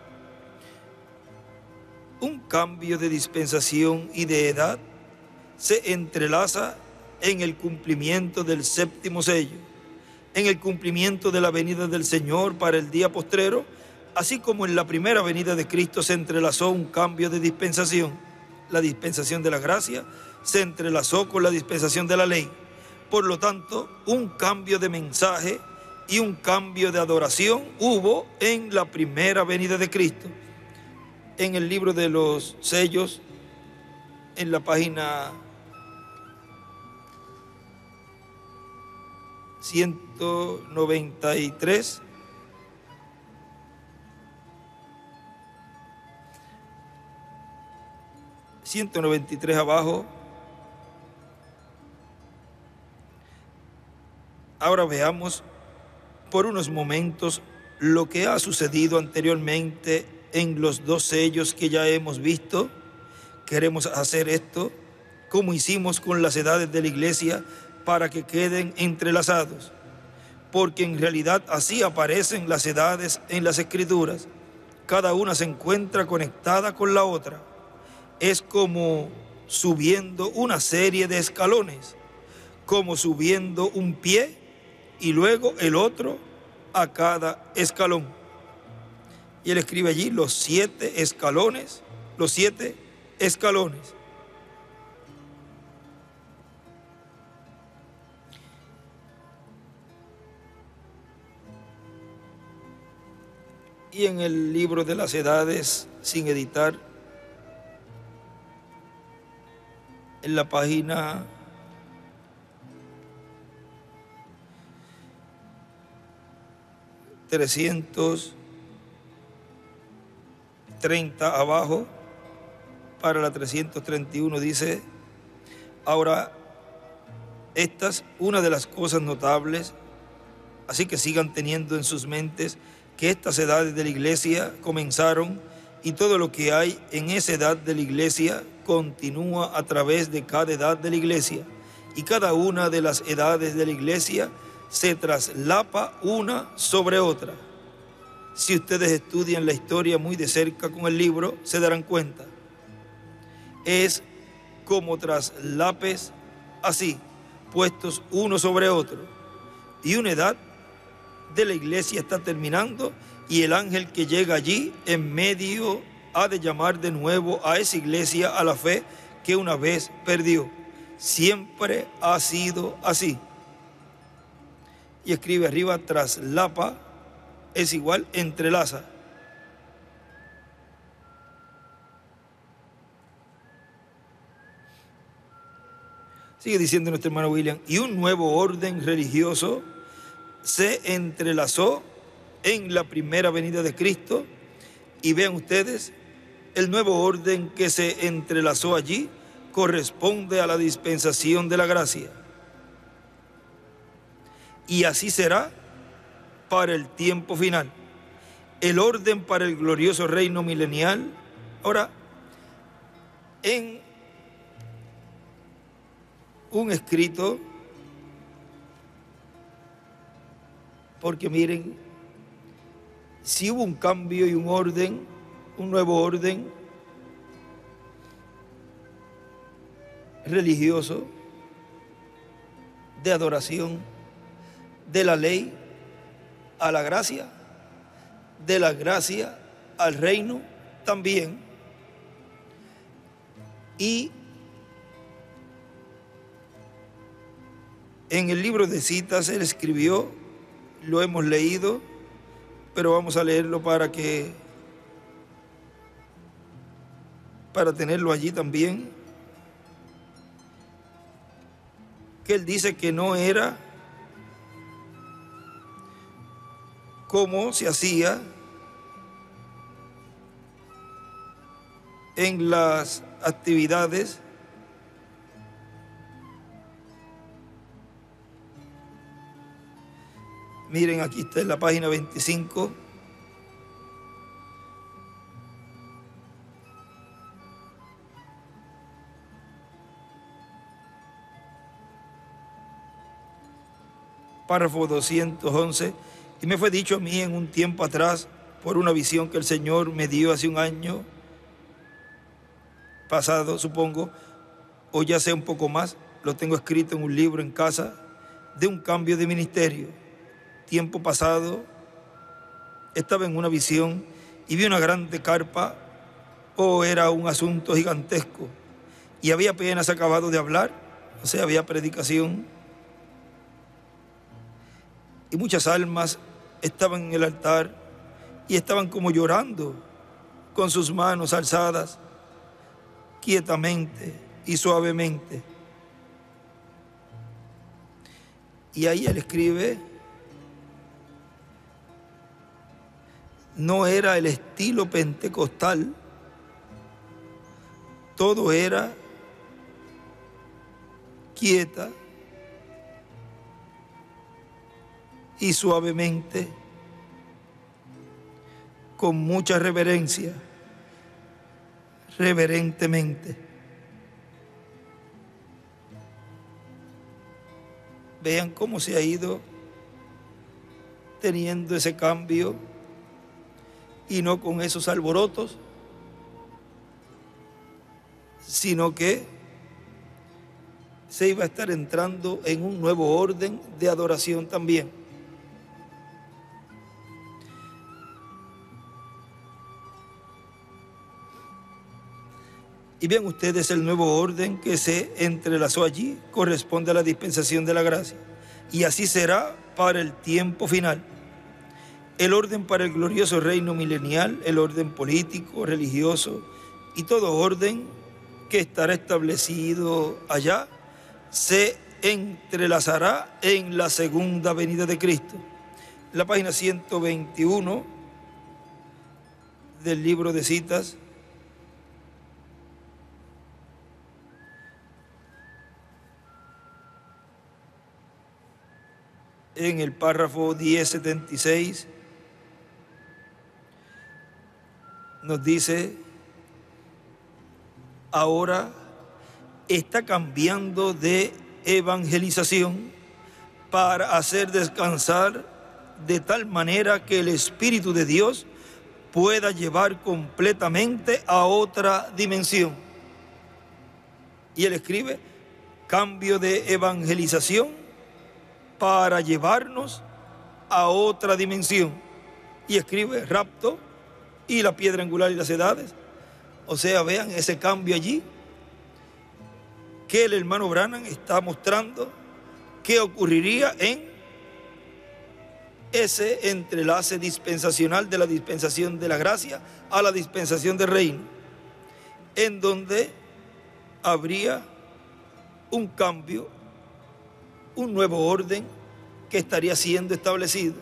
Un cambio de dispensación y de edad se entrelaza en el cumplimiento del séptimo sello, en el cumplimiento de la venida del Señor para el día postrero, así como en la primera venida de Cristo se entrelazó un cambio de dispensación. La dispensación de la gracia se entrelazó con la dispensación de la ley. Por lo tanto, un cambio de mensaje y un cambio de adoración hubo en la primera venida de Cristo. En el libro de los sellos, en la página 193, abajo. Ahora veamos por unos momentos lo que ha sucedido anteriormente en los dos sellos que ya hemos visto. Queremos hacer esto como hicimos con las edades de la iglesia para que queden entrelazados, porque en realidad así aparecen las edades en las escrituras. Cada una se encuentra conectada con la otra. Es como subiendo una serie de escalones, como subiendo un pie y luego el otro a cada escalón. Y él escribe allí los 7 escalones, los 7 escalones. Y en el libro de las edades, sin editar, en la página 330 abajo, para la 331 dice: ahora, estas, una de las cosas notables, así que sigan teniendo en sus mentes que estas edades de la iglesia comenzaron y todo lo que hay en esa edad de la iglesia continúa a través de cada edad de la iglesia, y cada una de las edades de la iglesia se traslapa una sobre otra. Si ustedes estudian la historia muy de cerca con el libro, se darán cuenta. Es como traslapes así, puestos uno sobre otro. Y una edad de la iglesia está terminando, y el ángel que llega allí en medio ha de llamar de nuevo a esa iglesia a la fe que una vez perdió. Siempre ha sido así. Y escribe arriba, traslapa es igual entrelaza. Sigue diciendo nuestro hermano William, y un nuevo orden religioso se entrelazó en la primera venida de Cristo, y vean ustedes, el nuevo orden que se entrelazó allí corresponde a la dispensación de la gracia. Y así será para el tiempo final. El orden para el glorioso reino milenial. Ahora, en un escrito, porque miren, si hubo un cambio y un orden, un nuevo orden religioso, de adoración, de la ley a la gracia, de la gracia al reino también. Y en el libro de citas él escribió, lo hemos leído, pero vamos a leerlo para tenerlo allí también, que él dice que no era como se hacía en las actividades Miren, aquí está en la página 25. Párrafo 211. Y me fue dicho a mí en un tiempo atrás, por una visión que el Señor me dio hace un año pasado, supongo, o ya sea un poco más, lo tengo escrito en un libro en casa, de un cambio de ministerio. Tiempo pasado, estaba en una visión y vi una grande carpa, era un asunto gigantesco, y había apenas acabado de hablar, o sea, había predicación, y muchas almas estaban en el altar y estaban como llorando, con sus manos alzadas, quietamente y suavemente. Y ahí él escribe, no era el estilo pentecostal, todo era quieta y suavemente, con mucha reverencia, reverentemente. Vean cómo se ha ido teniendo ese cambio, y no con esos alborotos, sino que se iba a estar entrando en un nuevo orden de adoración también. Y vean ustedes, el nuevo orden que se entrelazó allí corresponde a la dispensación de la gracia. Y así será para el tiempo final. El orden para el glorioso reino milenial, el orden político, religioso y todo orden que estará establecido allá, se entrelazará en la segunda venida de Cristo. La página 121 del libro de citas. En el párrafo 1076, nos dice, ahora está cambiando de evangelización para hacer descansar de tal manera que el Espíritu de Dios pueda llevar completamente a otra dimensión. Y él escribe, cambio de evangelización para llevarnos a otra dimensión. Y escribe, rapto y la piedra angular y las edades. O sea, vean ese cambio allí que el hermano Branham está mostrando que ocurriría en ese entrelace dispensacional de la dispensación de la gracia a la dispensación del reino, en donde habría un cambio, un nuevo orden que estaría siendo establecido.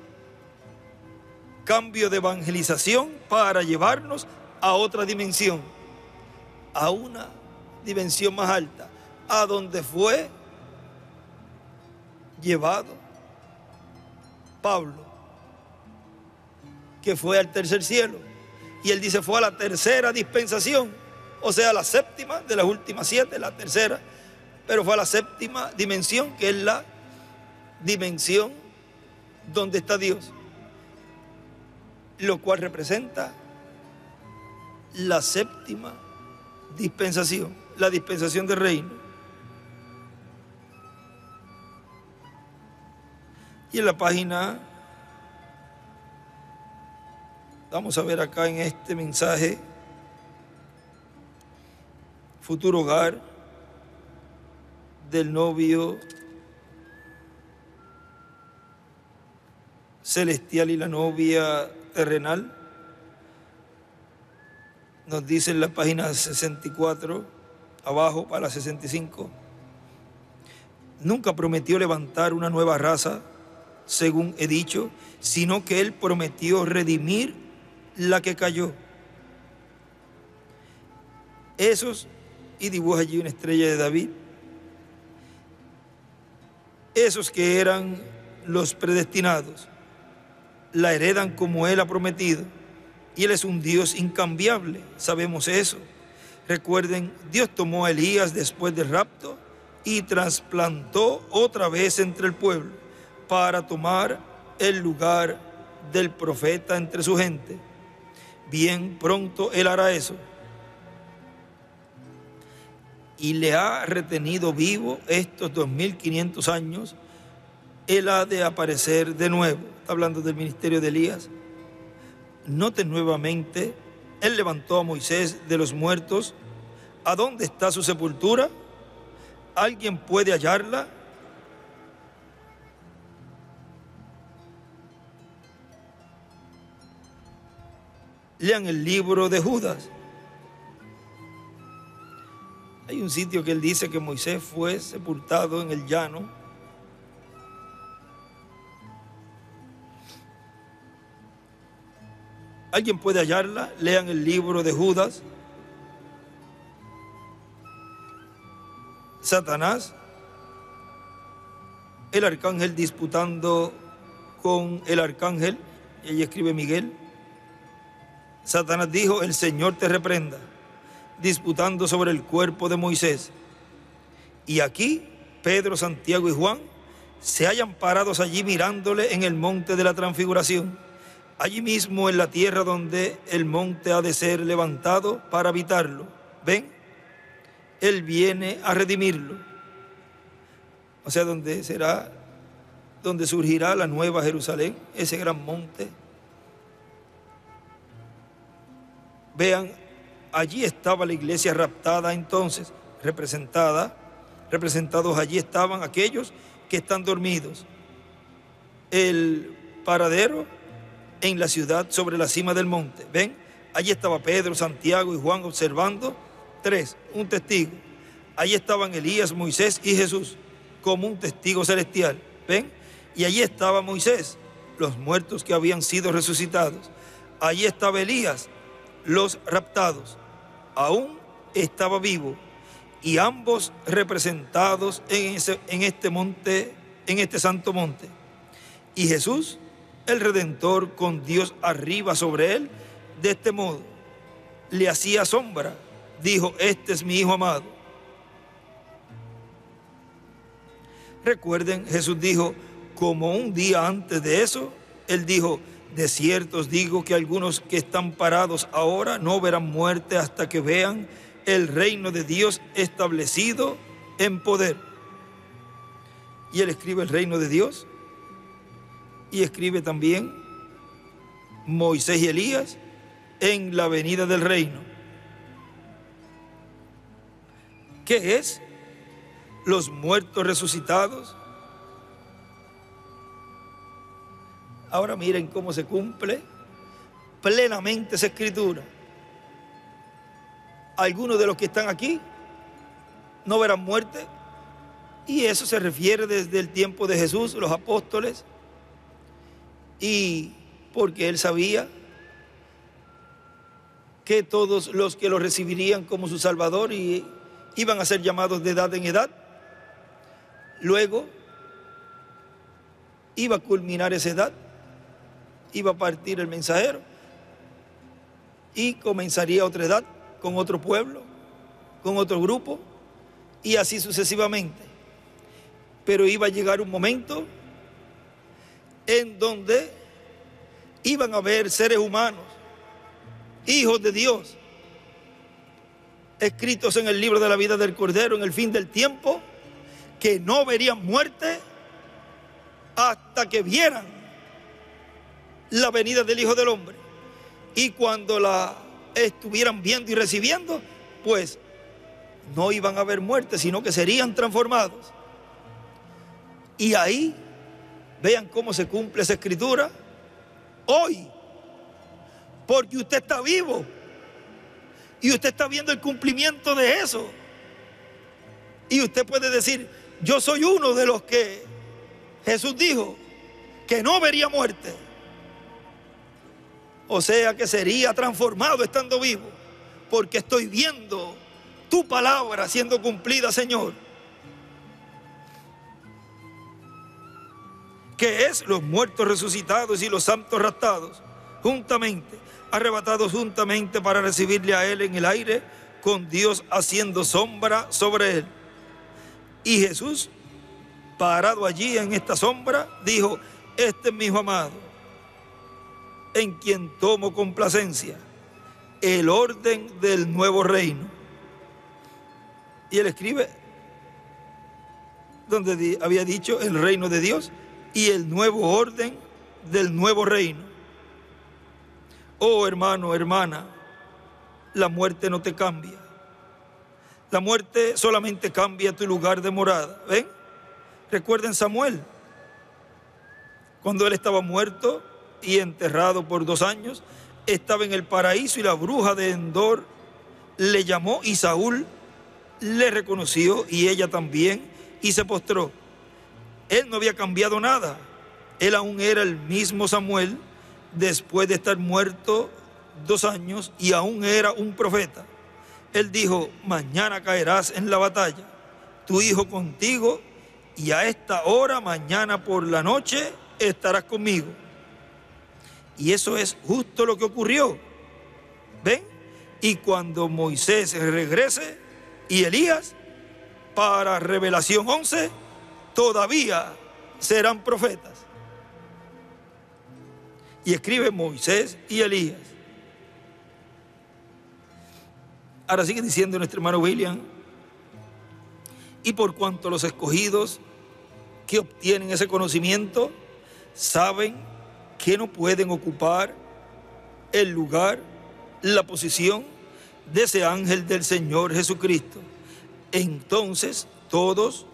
Cambio de evangelización para llevarnos a otra dimensión, a una dimensión más alta, a donde fue llevado Pablo, que fue al tercer cielo. Y él dice, fue a la tercera dispensación, o sea, la séptima de las últimas 7, la tercera, pero fue a la séptima dimensión, que es la dimensión donde está Dios, lo cual representa la séptima dispensación, la dispensación del reino. Y en la página, vamos a ver acá en este mensaje, futuro hogar del novio celestial y la novia terrenal, nos dice en la página 64, abajo para la 65, nunca prometió levantar una nueva raza, según he dicho, sino que él prometió redimir la que cayó. Esos, y dibuja allí una estrella de David, esos que eran los predestinados, la heredan como él ha prometido, y él es un Dios incambiable, sabemos eso. Recuerden, Dios tomó a Elías después del rapto y trasplantó otra vez entre el pueblo, para tomar el lugar del profeta entre su gente. Bien pronto él hará eso. Y le ha retenido vivo estos 2500 años. Él ha de aparecer de nuevo. Está hablando del ministerio de Elías. Noten nuevamente, él levantó a Moisés de los muertos. ¿A dónde está su sepultura? ¿Alguien puede hallarla? Lean el libro de Judas. Hay un sitio que él dice que Moisés fue sepultado en el llano. ¿Alguien puede hallarla? Lean el libro de Judas. Satanás, el arcángel disputando con el arcángel, y ahí escribe Miguel. Satanás dijo, el Señor te reprenda, disputando sobre el cuerpo de Moisés. Y aquí Pedro, Santiago y Juan se hallan parados allí mirándole en el monte de la transfiguración, allí mismo en la tierra donde el monte ha de ser levantado para habitarlo. ¿Ven? Él viene a redimirlo. O sea, donde surgirá la nueva Jerusalén, ese gran monte. Vean, allí estaba la iglesia raptada entonces, representados allí estaban aquellos que están dormidos. El paradero en la ciudad sobre la cima del monte. ¿Ven? Allí estaba Pedro, Santiago y Juan observando. 3, un testigo. Allí estaban Elías, Moisés y Jesús como un testigo celestial. ¿Ven? Y allí estaba Moisés, los muertos que habían sido resucitados. Allí estaba Elías, los raptados, aún estaba vivo, y ambos representados en este monte, en este santo monte. Y Jesús, el Redentor, con Dios arriba sobre él, de este modo. le hacía sombra, dijo: este es mi Hijo amado. Recuerden, Jesús dijo, como un día antes de eso, Él dijo: de cierto os digo que algunos que están parados ahora no verán muerte hasta que vean el reino de Dios establecido en poder. Y Él escribe el reino de Dios, y escribe también Moisés y Elías en la venida del reino. ¿Qué es? Los muertos resucitados. Ahora miren cómo se cumple plenamente esa escritura. Algunos de los que están aquí no verán muerte, y eso se refiere desde el tiempo de Jesús, los apóstoles, y porque Él sabía que todos los que lo recibirían como su Salvador y iban a ser llamados de edad en edad. Luego iba a culminar esa edad, iba a partir el mensajero y comenzaría otra edad con otro pueblo, con otro grupo, y así sucesivamente. Pero iba a llegar un momento en donde iban a haber seres humanos, hijos de Dios, escritos en el libro de la vida del Cordero en el fin del tiempo, que no verían muerte hasta que vieran la venida del Hijo del Hombre. Y cuando la estuvieran viendo y recibiendo, pues no iban a haber muerte, sino que serían transformados. Y ahí vean cómo se cumple esa escritura hoy, porque usted está vivo y usted está viendo el cumplimiento de eso. Y usted puede decir: yo soy uno de los que Jesús dijo que no vería muerte. O sea que sería transformado estando vivo, porque estoy viendo tu palabra siendo cumplida, Señor. Que es los muertos resucitados y los santos raptados juntamente, arrebatados juntamente para recibirle a Él en el aire, con Dios haciendo sombra sobre Él. Y Jesús, parado allí en esta sombra, dijo: este es mi Hijo amado, en quien tomo complacencia. El orden del nuevo reino. Y Él escribe donde había dicho el reino de Dios y el nuevo orden del nuevo reino. Oh hermano, hermana, la muerte no te cambia. La muerte solamente cambia tu lugar de morada. ¿Ven? Recuerden Samuel, cuando él estaba muerto y enterrado por 2 años, estaba en el paraíso y la bruja de Endor le llamó y Saúl le reconoció y ella también, y se postró. Él no había cambiado nada. Él aún era el mismo Samuel después de estar muerto 2 años y aún era un profeta. Él dijo: mañana caerás en la batalla, tu hijo contigo, y a esta hora, mañana por la noche, estarás conmigo. Y eso es justo lo que ocurrió. ¿Ven? Y cuando Moisés regrese y Elías, para Revelación 11, todavía serán profetas. Y escribe Moisés y Elías. Ahora sigue diciendo nuestro hermano William: y por cuanto los escogidos que obtienen ese conocimiento saben que no pueden ocupar el lugar, la posición de ese ángel del Señor Jesucristo, entonces todos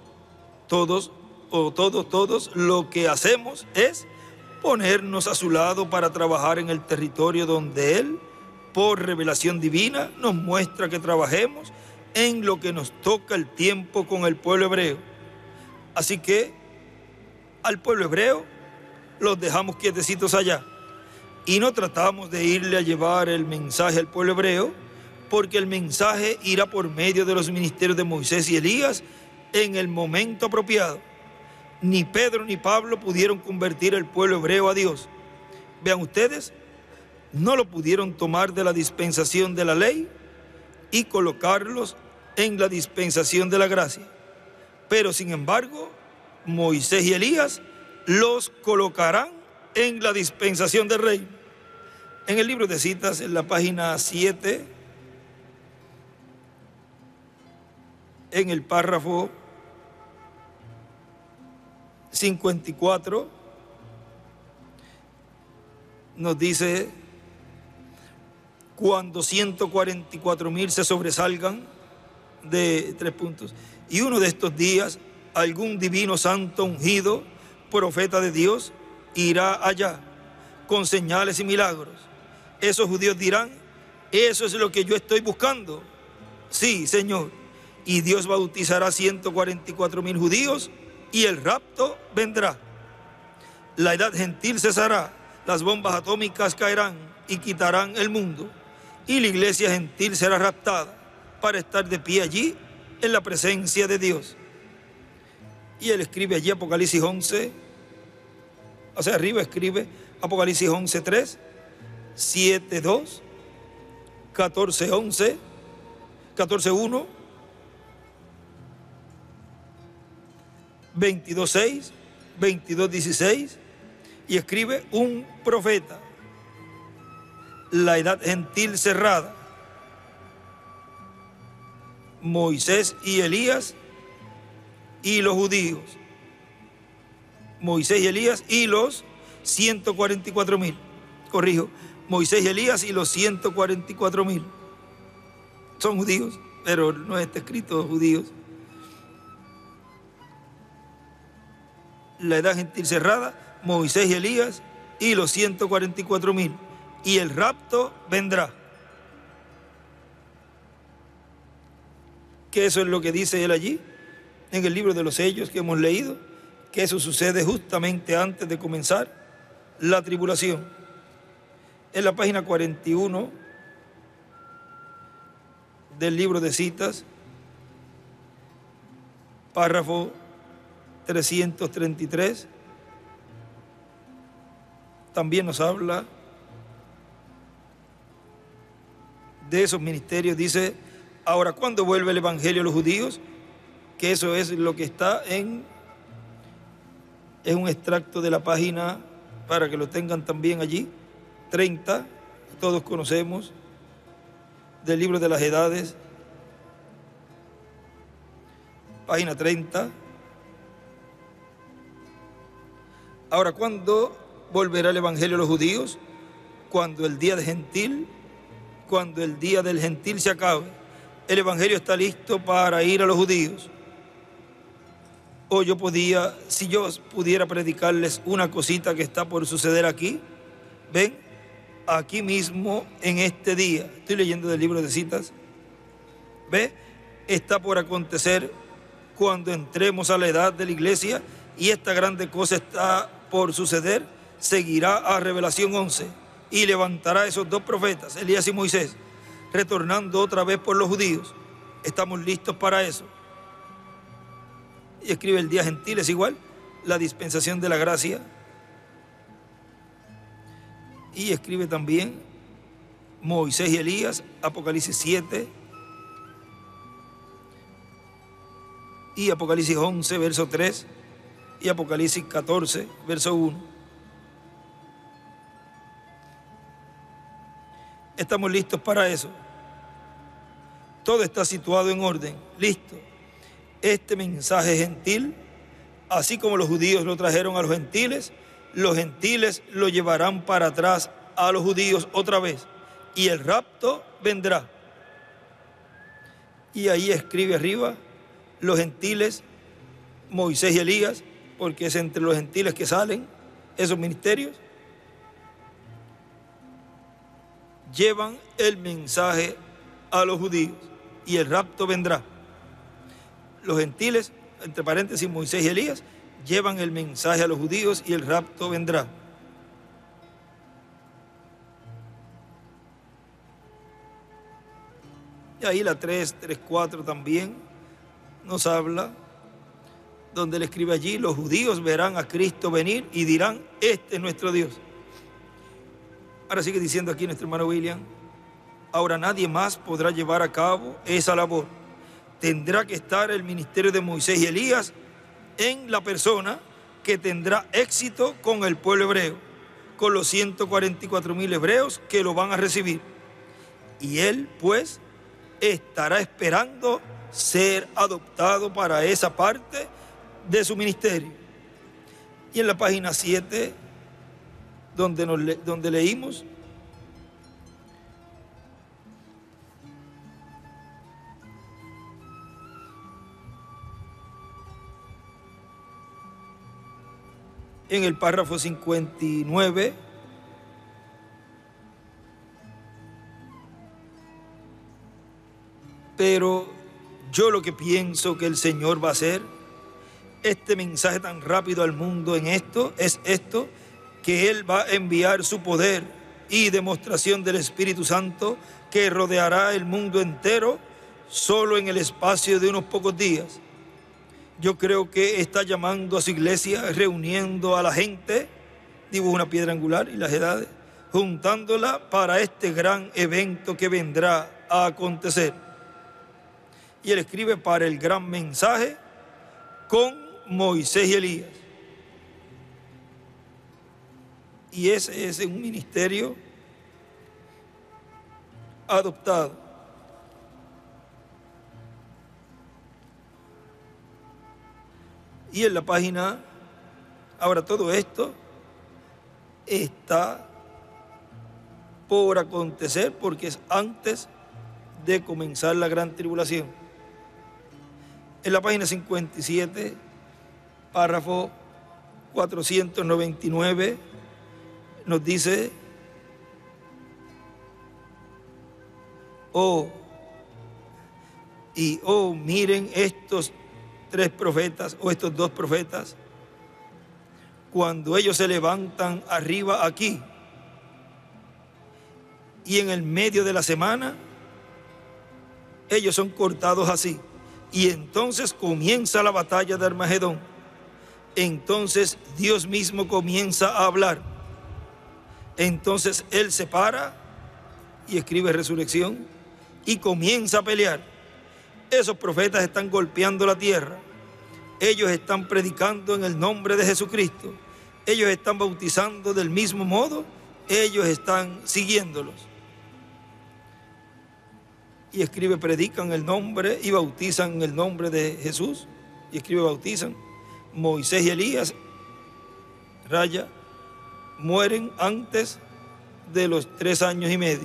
lo que hacemos es ponernos a su lado para trabajar en el territorio donde Él, por revelación divina, nos muestra que trabajemos en lo que nos toca el tiempo con el pueblo hebreo. Así que al pueblo hebreo los dejamos quietecitos allá y no tratamos de irle a llevar el mensaje al pueblo hebreo, porque el mensaje irá por medio de los ministerios de Moisés y Elías en el momento apropiado. Ni Pedro ni Pablo pudieron convertir al pueblo hebreo a Dios. Vean ustedes no lo pudieron tomar de la dispensación de la ley y colocarlos en la dispensación de la gracia. Pero sin embargo, Moisés y Elías los colocarán en la dispensación del reino. En el libro de citas, en la página 7, en el párrafo 54, nos dice: cuando 144,000 se sobresalgan de 3 puntos. Y uno de estos días, algún divino santo ungido, profeta de Dios, irá allá con señales y milagros. Esos judíos dirán: eso es lo que yo estoy buscando. Sí, Señor. Y Dios bautizará 144,000 judíos y el rapto vendrá. La edad gentil cesará, las bombas atómicas caerán y quitarán el mundo. Y la iglesia gentil será raptada para estar de pie allí en la presencia de Dios. Y él escribe allí Apocalipsis 11, hacia arriba escribe Apocalipsis 11:3, 7:2, 14:11, 14:1, 22:6, 22:16, y escribe un profeta. La edad gentil cerrada, Moisés y Elías y los judíos. Moisés y Elías y los 144,000. Corrijo, Moisés y Elías y los 144,000. Son judíos, pero no está escrito judíos. La edad gentil cerrada, Moisés y Elías y los 144,000. Y el rapto vendrá. Que eso es lo que dice él allí, en el libro de los sellos que hemos leído, que eso sucede justamente antes de comenzar la tribulación. En la página 41 del libro de citas, párrafo 333, también nos habla de esos ministerios. Dice: ahora, ¿cuándo vuelve el evangelio a los judíos? Que eso es lo que está en un extracto de la página, para que lo tengan también allí, 30, todos conocemos, del libro de las edades, página 30. Ahora, ¿cuándo volverá el evangelio a los judíos? Cuando el día del gentil se acabe. El evangelio está listo para ir a los judíos. O si yo pudiera predicarles una cosita que está por suceder aquí, ven, aquí mismo en este día, estoy leyendo del libro de citas, ve, está por acontecer cuando entremos a la edad de la iglesia, y esta grande cosa está por suceder. Seguirá a Revelación 11 y levantará a esos 2 profetas, Elías y Moisés, retornando otra vez por los judíos. Estamos listos para eso. Y escribe el día gentil, es igual, la dispensación de la gracia. Y escribe también Moisés y Elías, Apocalipsis 7 y Apocalipsis 11, verso 3, y Apocalipsis 14, verso 1. Estamos listos para eso. Todo está situado en orden, listo. Este mensaje gentil, así como los judíos lo trajeron a los gentiles lo llevarán para atrás a los judíos otra vez, y el rapto vendrá. Y ahí escribe arriba, los gentiles, Moisés y Elías, porque es entre los gentiles que salen esos ministerios, llevan el mensaje a los judíos y el rapto vendrá. Los gentiles, entre paréntesis, Moisés y Elías, llevan el mensaje a los judíos y el rapto vendrá. Y ahí la 3:4 también nos habla, donde él escribe allí: los judíos verán a Cristo venir y dirán: este es nuestro Dios. Ahora sigue diciendo aquí nuestro hermano William: ahora nadie más podrá llevar a cabo esa labor. Tendrá que estar el ministerio de Moisés y Elías en la persona que tendrá éxito con el pueblo hebreo, con los 144,000 hebreos que lo van a recibir. Y él, pues, estará esperando ser adoptado para esa parte de su ministerio. Y en la página 7, donde leímos: en el párrafo 59, pero yo lo que pienso que el Señor va a hacer, este mensaje tan rápido al mundo en esto, es esto, que Él va a enviar su poder y demostración del Espíritu Santo que rodeará el mundo entero solo en el espacio de unos pocos días. Yo creo que está llamando a su iglesia, reuniendo a la gente, dibuja una piedra angular y las edades, juntándola para este gran evento que vendrá a acontecer. Y él escribe: para el gran mensaje con Moisés y Elías. Y ese es un ministerio adoptado. Y en la página, ahora todo esto está por acontecer porque es antes de comenzar la gran tribulación. En la página 57, párrafo 499, nos dice: miren estos tres profetas o estos dos profetas, cuando ellos se levantan arriba aquí y en el medio de la semana ellos son cortados así, y entonces comienza la batalla de Armagedón. Entonces Dios mismo comienza a hablar. Entonces Él se para y escribe resurrección y comienza a pelear. Esos profetas están golpeando la tierra. Ellos están predicando en el nombre de Jesucristo. Ellos están bautizando del mismo modo. Ellos están siguiéndolos. Y escribe: predican el nombre y bautizan en el nombre de Jesús. Y escribe: bautizan. Moisés y Elías, raya, mueren antes de los 3 años y medio.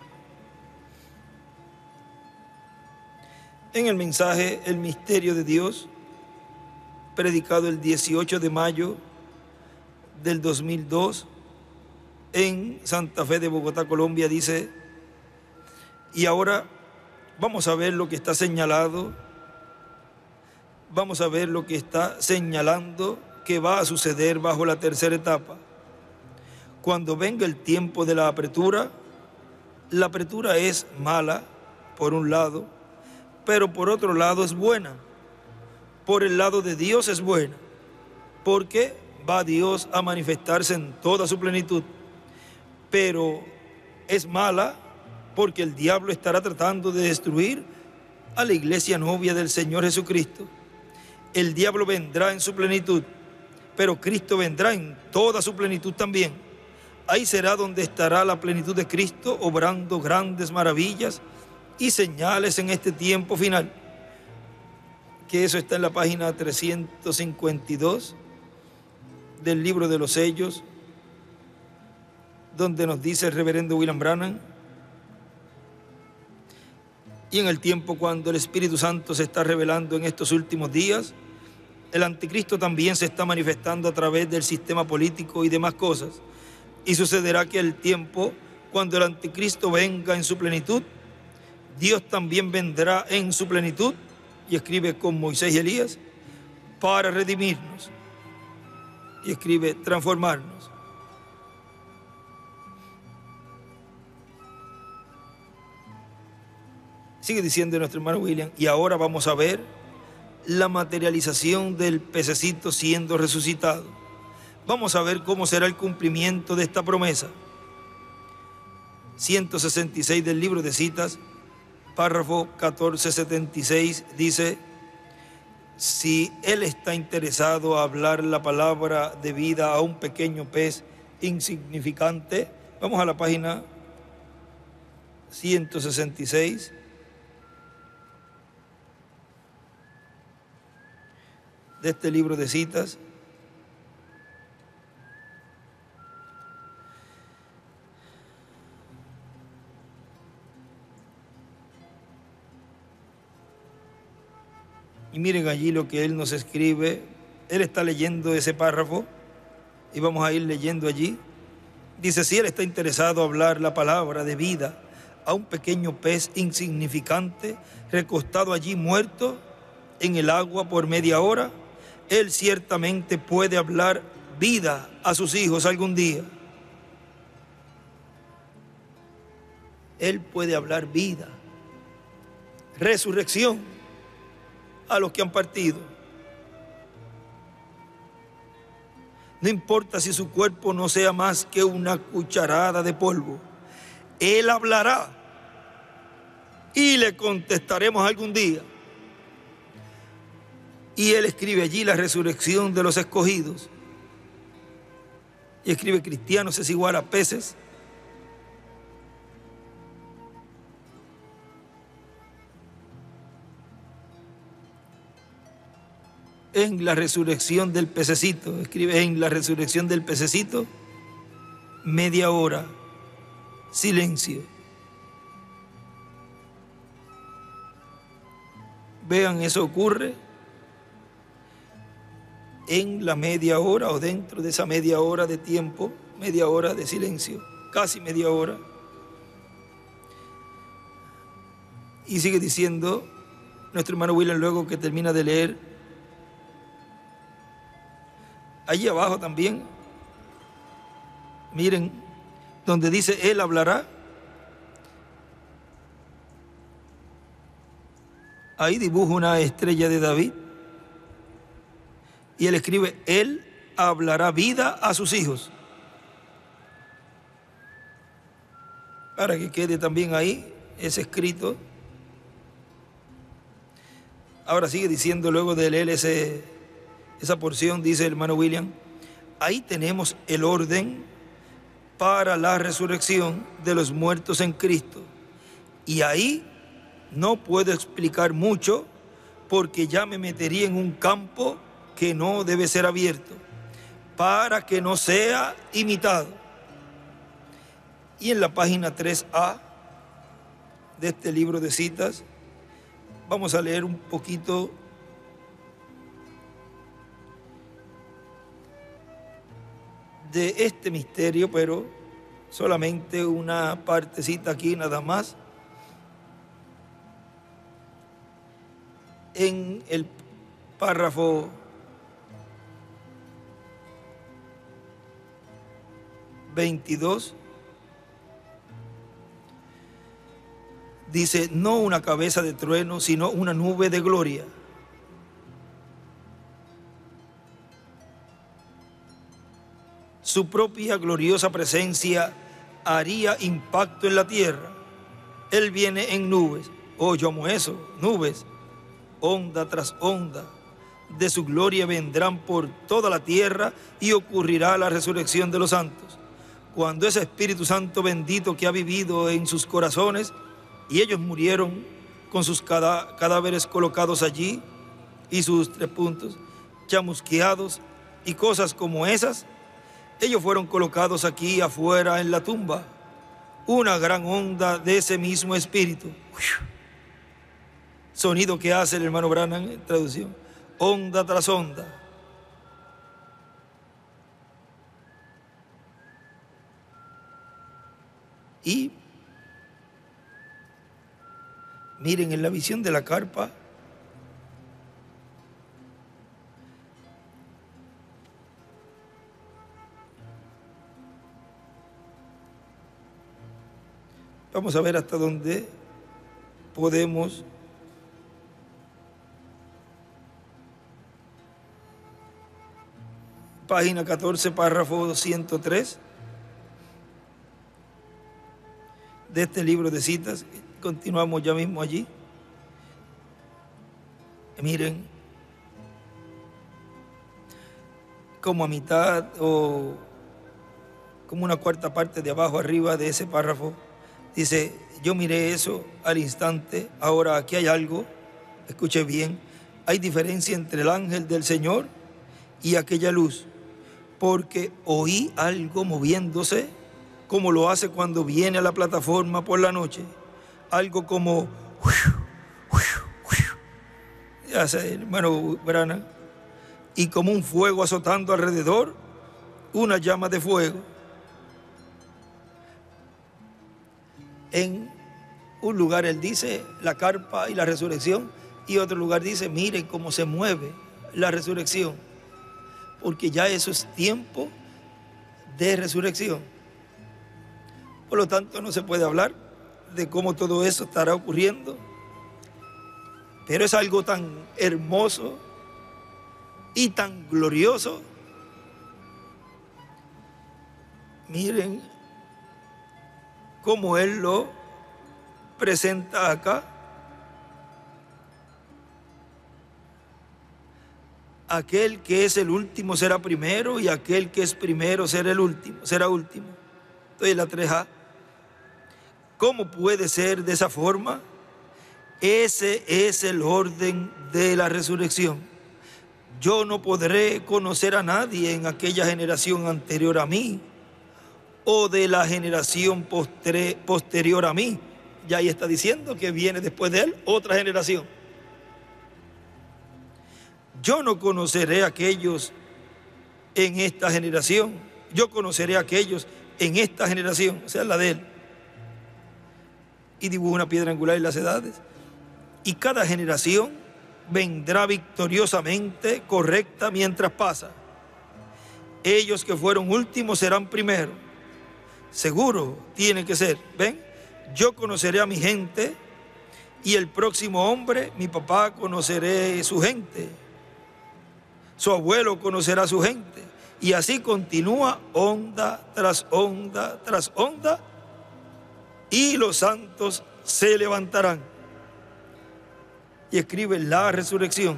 En el mensaje El misterio de Dios, predicado el 18 de mayo del 2002 en Santa Fe de Bogotá, Colombia, dice: y ahora vamos a ver lo que está señalado, vamos a ver lo que está señalando que va a suceder bajo la tercera etapa. Cuando venga el tiempo de la apretura es mala, por un lado, pero por otro lado es buena. Por el lado de Dios es buena, porque va Dios a manifestarse en toda su plenitud. Pero es mala porque el diablo estará tratando de destruir a la iglesia novia del Señor Jesucristo. El diablo vendrá en su plenitud, pero Cristo vendrá en toda su plenitud también. Ahí será donde estará la plenitud de Cristo, obrando grandes maravillas y señales en este tiempo final. Que eso está en la página 352 del libro de los sellos, donde nos dice el reverendo William Branham: y en el tiempo cuando el Espíritu Santo se está revelando en estos últimos días, el anticristo también se está manifestando a través del sistema político y demás cosas. Y sucederá que el tiempo cuando el anticristo venga en su plenitud, Dios también vendrá en su plenitud, y escribe: con Moisés y Elías, para redimirnos, y escribe: transformarnos. Sigue diciendo nuestro hermano William: y ahora vamos a ver la materialización del pececito siendo resucitado. Vamos a ver cómo será el cumplimiento de esta promesa. 166 del libro de citas, párrafo 1476, dice: si él está interesado a hablar la palabra de vida a un pequeño pez insignificante, vamos a la página 166. De este libro de citas. Y miren allí lo que él nos escribe. Él está leyendo ese párrafo y vamos a ir leyendo allí. Dice: si él está interesado a hablar la palabra de vida a un pequeño pez insignificante recostado allí muerto en el agua por media hora, él ciertamente puede hablar vida a sus hijos algún día. Él puede hablar vida, resurrección a los que han partido. No importa si su cuerpo no sea más que una cucharada de polvo, él hablará y le contestaremos algún día. Y él escribe allí la resurrección de los escogidos. Y escribe: cristianos es igual a peces. En la resurrección del pececito, escribe: en la resurrección del pececito, media hora, silencio. Vean, eso ocurre en la media hora o dentro de esa media hora de tiempo, media hora de silencio, casi media hora. Y sigue diciendo nuestro hermano William luego que termina de leer. Allí abajo también, miren, donde dice él hablará, ahí dibuja una estrella de David. Y él escribe: él hablará vida a sus hijos. Para que quede también ahí ese escrito. Ahora sigue diciendo, luego de leer esa porción, dice el hermano William: ahí tenemos el orden para la resurrección de los muertos en Cristo. Y ahí no puedo explicar mucho porque ya me metería en un campo que no debe ser abierto, para que no sea imitado. Y en la página 3A de este libro de citas, vamos a leer un poquito de este misterio, pero solamente una partecita aquí nada más. En el párrafo 22 dice: no una cabeza de trueno, sino una nube de gloria. Su propia gloriosa presencia haría impacto en la tierra. Él viene en nubes. Oh, yo amo eso, nubes, onda tras onda. De su gloria vendrán por toda la tierra y ocurrirá la resurrección de los santos. Cuando ese Espíritu Santo bendito que ha vivido en sus corazones, y ellos murieron con sus cadáveres colocados allí, y sus 3 puntos, chamusqueados y cosas como esas, ellos fueron colocados aquí afuera en la tumba. Una gran onda de ese mismo Espíritu. Sonido que hace el hermano Branham en traducción. Onda tras onda. Y miren, en la visión de la carpa, vamos a ver hasta dónde podemos página 14, párrafo 103. de este libro de citas. Continuamos ya mismo allí. Miren, como a mitad o como una cuarta parte de abajo arriba de ese párrafo, dice: yo miré eso al instante, ahora aquí hay algo, escuche bien, hay diferencia entre el ángel del Señor y aquella luz, porque oí algo moviéndose, como lo hace cuando viene a la plataforma por la noche, algo como, ya sé, hermano Brana, y como un fuego azotando alrededor, una llama de fuego. En un lugar él dice la carpa y la resurrección, y otro lugar dice: miren cómo se mueve la resurrección, porque ya eso es tiempo de resurrección. Por lo tanto, no se puede hablar de cómo todo eso estará ocurriendo, pero es algo tan hermoso y tan glorioso. Miren cómo él lo presenta acá. Aquel que es el último será primero, y aquel que es primero será el último, será último. Entonces la 3A. ¿Cómo puede ser de esa forma? Ese es el orden de la resurrección. Yo no podré conocer a nadie en aquella generación anterior a mí, o de la generación posterior a mí. Ya ahí está diciendo que viene después de él otra generación. Yo no conoceré a aquellos en esta generación, yo conoceré a aquellos en esta generación, o sea, la de él. Y dibuja una piedra angular y las edades. Y cada generación vendrá victoriosamente correcta mientras pasa. Ellos que fueron últimos serán primero. Seguro tiene que ser. ¿Ven? Yo conoceré a mi gente, y el próximo hombre, mi papá, conoceré su gente. Su abuelo conocerá a su gente. Y así continúa onda tras onda tras onda. Y los santos se levantarán. Y escribe la resurrección.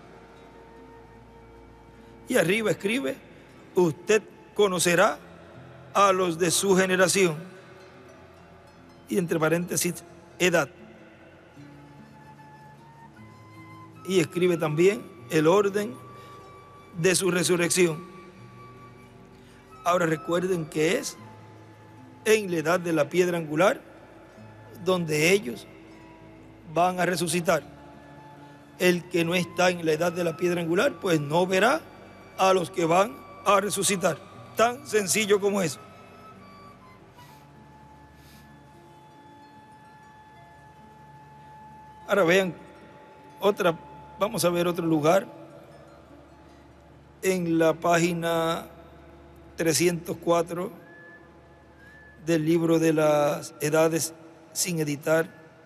Y arriba escribe: usted conocerá a los de su generación. Y entre paréntesis, edad. Y escribe también el orden de su resurrección. Ahora recuerden que es en la edad de la piedra angular donde ellos van a resucitar. El que no está en la edad de la piedra angular, pues no verá a los que van a resucitar. Tan sencillo como eso. Ahora vean vamos a ver otro lugar en la página 304 del libro de las edades sin editar.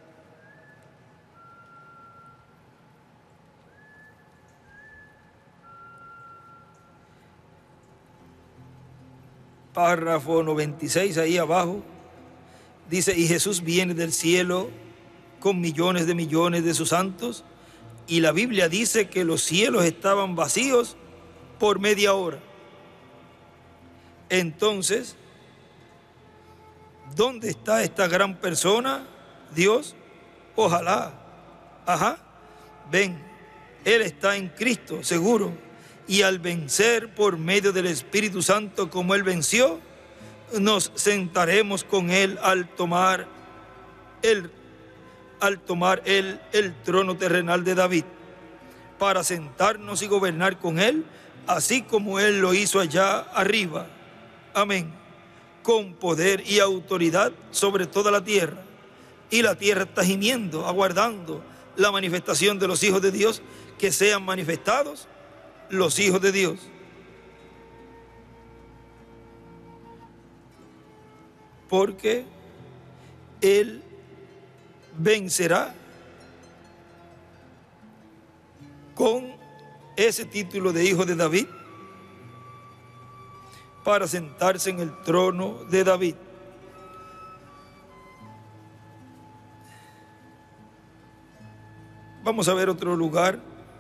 Párrafo 96, ahí abajo, dice: y Jesús viene del cielo con millones de sus santos, y la Biblia dice que los cielos estaban vacíos por media hora. Entonces, ¿dónde está esta gran persona? Dios. Ojalá. Ajá. Ven, Él está en Cristo, seguro. Y al vencer por medio del Espíritu Santo como Él venció, nos sentaremos con Él al tomar Él el trono terrenal de David, para sentarnos y gobernar con Él, así como Él lo hizo allá arriba. Amén. Con poder y autoridad sobre toda la tierra. Y la tierra está gimiendo, aguardando la manifestación de los hijos de Dios, que sean manifestados los hijos de Dios. Porque Él vencerá con ese título de hijo de David, para sentarse en el trono de David. Vamos a ver otro lugar.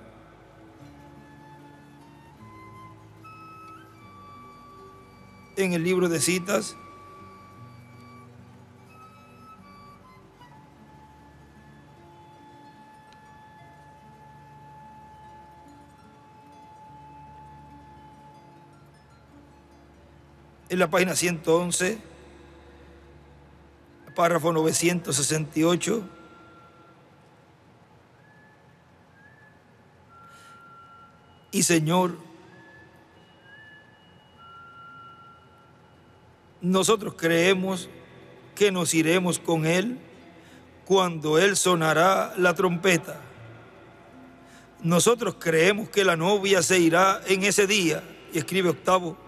En el libro de citas. En la página 111, párrafo 968. Y Señor, nosotros creemos que nos iremos con Él cuando Él sonará la trompeta. Nosotros creemos que la novia se irá en ese día, y escribe octavo,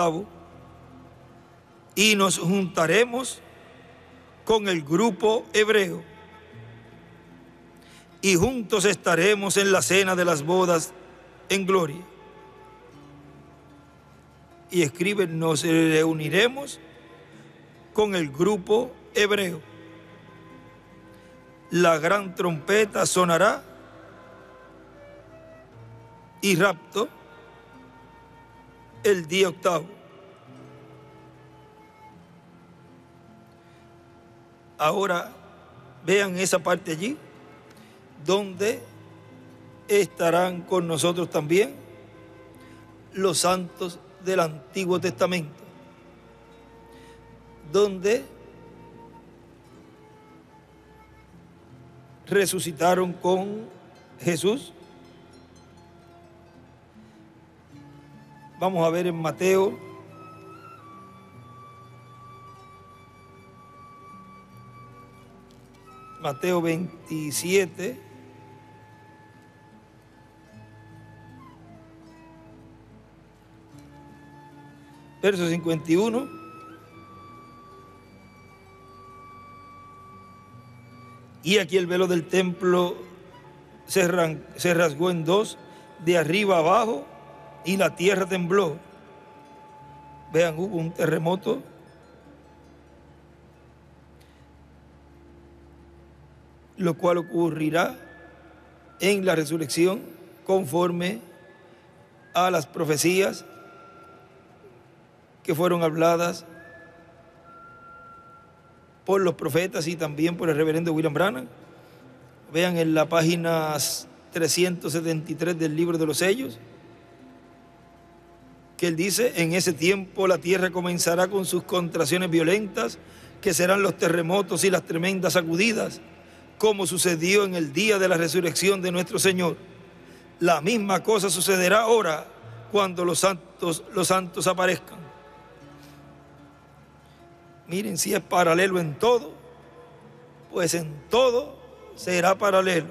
y nos juntaremos con el grupo hebreo, y juntos estaremos en la cena de las bodas en gloria. Y escribe, nos reuniremos con el grupo hebreo. La gran trompeta sonará y rapto el día octavo. Ahora vean esa parte allí, donde estarán con nosotros también los santos del Antiguo Testamento, donde resucitaron con Jesús. Vamos a ver en Mateo, Mateo 27, verso 51. Y aquí el velo del templo se rasgó en dos, de arriba abajo, y la tierra tembló. Vean, hubo un terremoto. Lo cual ocurrirá en la resurrección conforme a las profecías que fueron habladas por los profetas y también por el reverendo William Branham. Vean en la página 373 del libro de los sellos, que él dice, en ese tiempo la tierra comenzará con sus contracciones violentas, que serán los terremotos y las tremendas sacudidas, como sucedió en el día de la resurrección de nuestro Señor. La misma cosa sucederá ahora cuando los santos aparezcan. Miren, si es paralelo en todo, pues en todo será paralelo.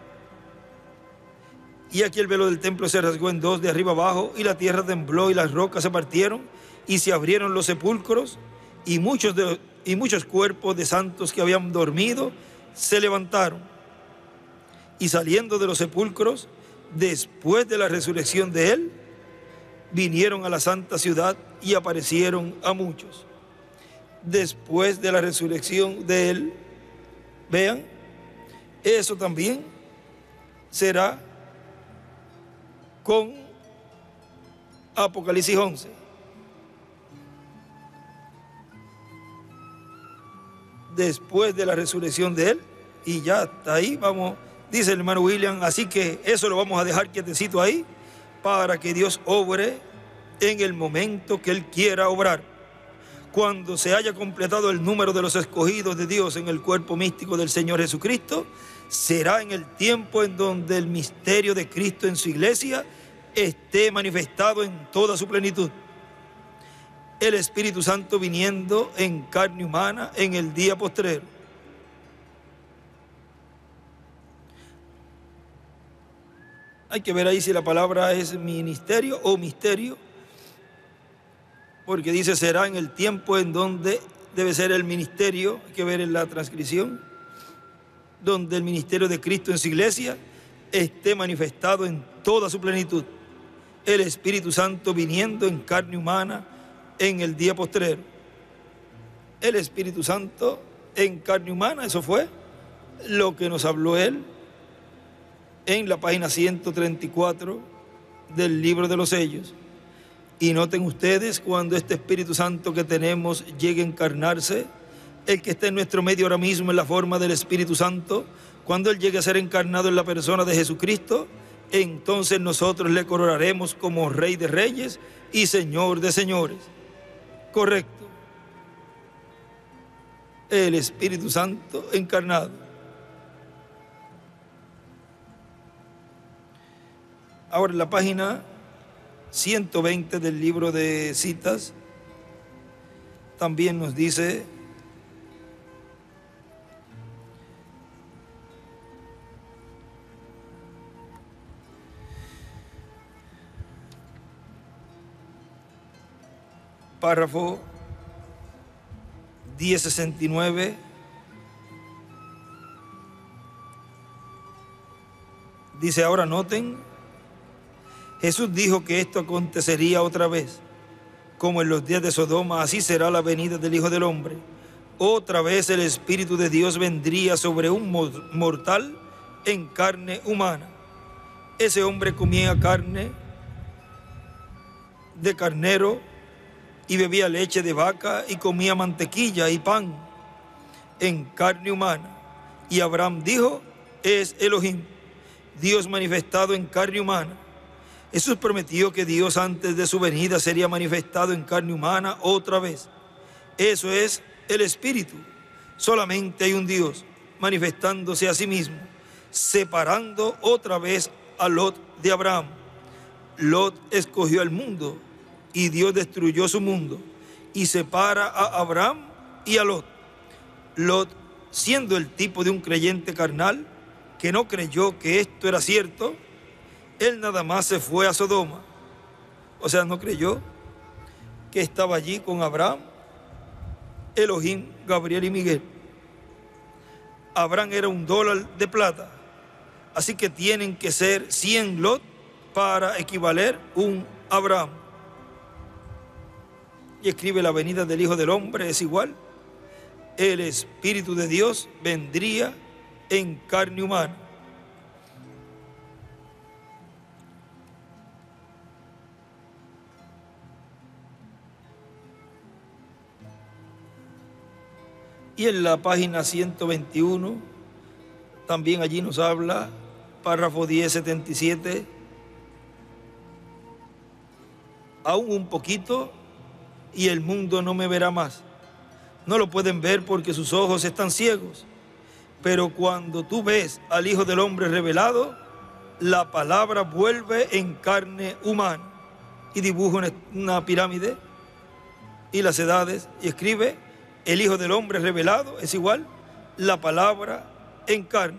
Y aquí el velo del templo se rasgó en dos, de arriba abajo, y la tierra tembló y las rocas se partieron y se abrieron los sepulcros, y muchos cuerpos de santos que habían dormido se levantaron, y saliendo de los sepulcros, después de la resurrección de él, vinieron a la santa ciudad y aparecieron a muchos. Después de la resurrección de él, vean, eso también será con Apocalipsis 11. Después de la resurrección de él, y ya está ahí, vamos, dice el hermano William, así que eso lo vamos a dejar quietecito ahí, para que Dios obre en el momento que él quiera obrar. Cuando se haya completado el número de los escogidos de Dios en el cuerpo místico del Señor Jesucristo, será en el tiempo en donde el misterio de Cristo en su iglesia esté manifestado en toda su plenitud. El Espíritu Santo viniendo en carne humana en el día postrero. Hay que ver ahí si la palabra es ministerio o misterio, porque dice será en el tiempo en donde debe ser el ministerio, hay que ver en la transcripción, donde el ministerio de Cristo en su iglesia esté manifestado en toda su plenitud. El Espíritu Santo viniendo en carne humana en el día postrero. El Espíritu Santo en carne humana, eso fue lo que nos habló él en la página 134 del libro de los sellos. Y noten ustedes, cuando este Espíritu Santo que tenemos llegue a encarnarse, el que está en nuestro medio ahora mismo en la forma del Espíritu Santo, cuando Él llegue a ser encarnado en la persona de Jesucristo, entonces nosotros le coronaremos como Rey de Reyes y Señor de Señores. Correcto. El Espíritu Santo encarnado. Ahora en la página 120 del libro de citas también nos dice: párrafo 1069, dice, ahora noten, Jesús dijo que esto acontecería otra vez, como en los días de Sodoma, así será la venida del Hijo del Hombre. Otra vez el Espíritu de Dios vendría sobre un mortal en carne humana. Ese hombre comía carne de carnero y bebía leche de vaca y comía mantequilla y pan en carne humana. Y Abraham dijo, es Elohim, Dios manifestado en carne humana. Jesús prometió que Dios antes de su venida sería manifestado en carne humana otra vez. Eso es el Espíritu. Solamente hay un Dios manifestándose a sí mismo, separando otra vez a Lot de Abraham. Lot escogió el mundo y Dios destruyó su mundo y separa a Abraham y a Lot. Lot, siendo el tipo de un creyente carnal que no creyó que esto era cierto, él nada más se fue a Sodoma. O sea, no creyó que estaba allí con Abraham, Elohim, Gabriel y Miguel. Abraham era $1 de plata, así que tienen que ser 100 Lot para equivaler un Abraham. Y escribe, la venida del Hijo del Hombre es igual. El Espíritu de Dios vendría en carne humana. Y en la página 121, también allí nos habla, párrafo 1077, aún un poquito y el mundo no me verá más. No lo pueden ver porque sus ojos están ciegos. Pero cuando tú ves al Hijo del Hombre revelado, la palabra vuelve en carne humana. Y dibuja una pirámide y las edades y escribe, el Hijo del Hombre revelado es igual, la palabra en carne.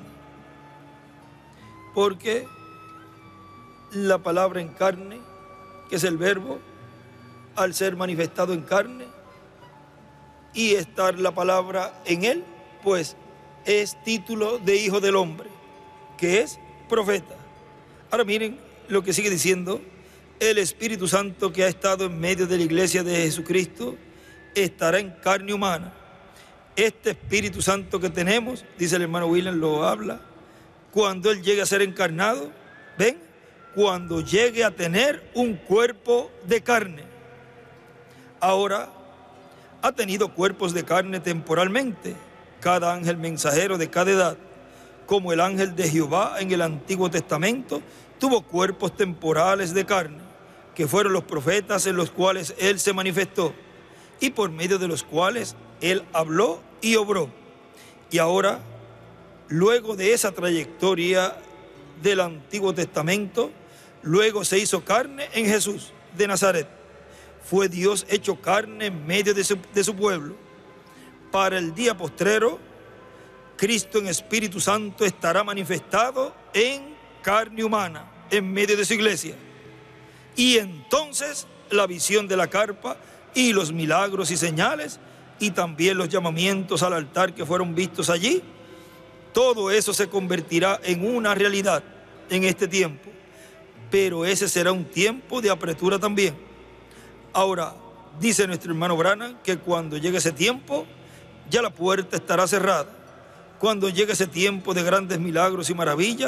Porque la palabra en carne, que es el verbo, al ser manifestado en carne y estar la palabra en él, pues es título de Hijo del Hombre, que es profeta. Ahora miren lo que sigue diciendo, el Espíritu Santo que ha estado en medio de la iglesia de Jesucristo estará en carne humana. Este Espíritu Santo que tenemos, dice el hermano William, lo habla, cuando Él llegue a ser encarnado, ven, cuando llegue a tener un cuerpo de carne. Ahora, ha tenido cuerpos de carne temporalmente, cada ángel mensajero de cada edad, como el ángel de Jehová en el Antiguo Testamento, tuvo cuerpos temporales de carne, que fueron los profetas en los cuales Él se manifestó, y por medio de los cuales Él habló y obró. Y ahora, luego de esa trayectoria del Antiguo Testamento, luego se hizo carne en Jesús de Nazaret. Fue Dios hecho carne en medio de su pueblo. Para el día postrero, Cristo en Espíritu Santo estará manifestado en carne humana, en medio de su iglesia. Y entonces la visión de la carpa y los milagros y señales, y también los llamamientos al altar que fueron vistos allí, todo eso se convertirá en una realidad en este tiempo. Pero ese será un tiempo de apretura también. Ahora, dice nuestro hermano Branham que cuando llegue ese tiempo, ya la puerta estará cerrada. Cuando llegue ese tiempo de grandes milagros y maravillas,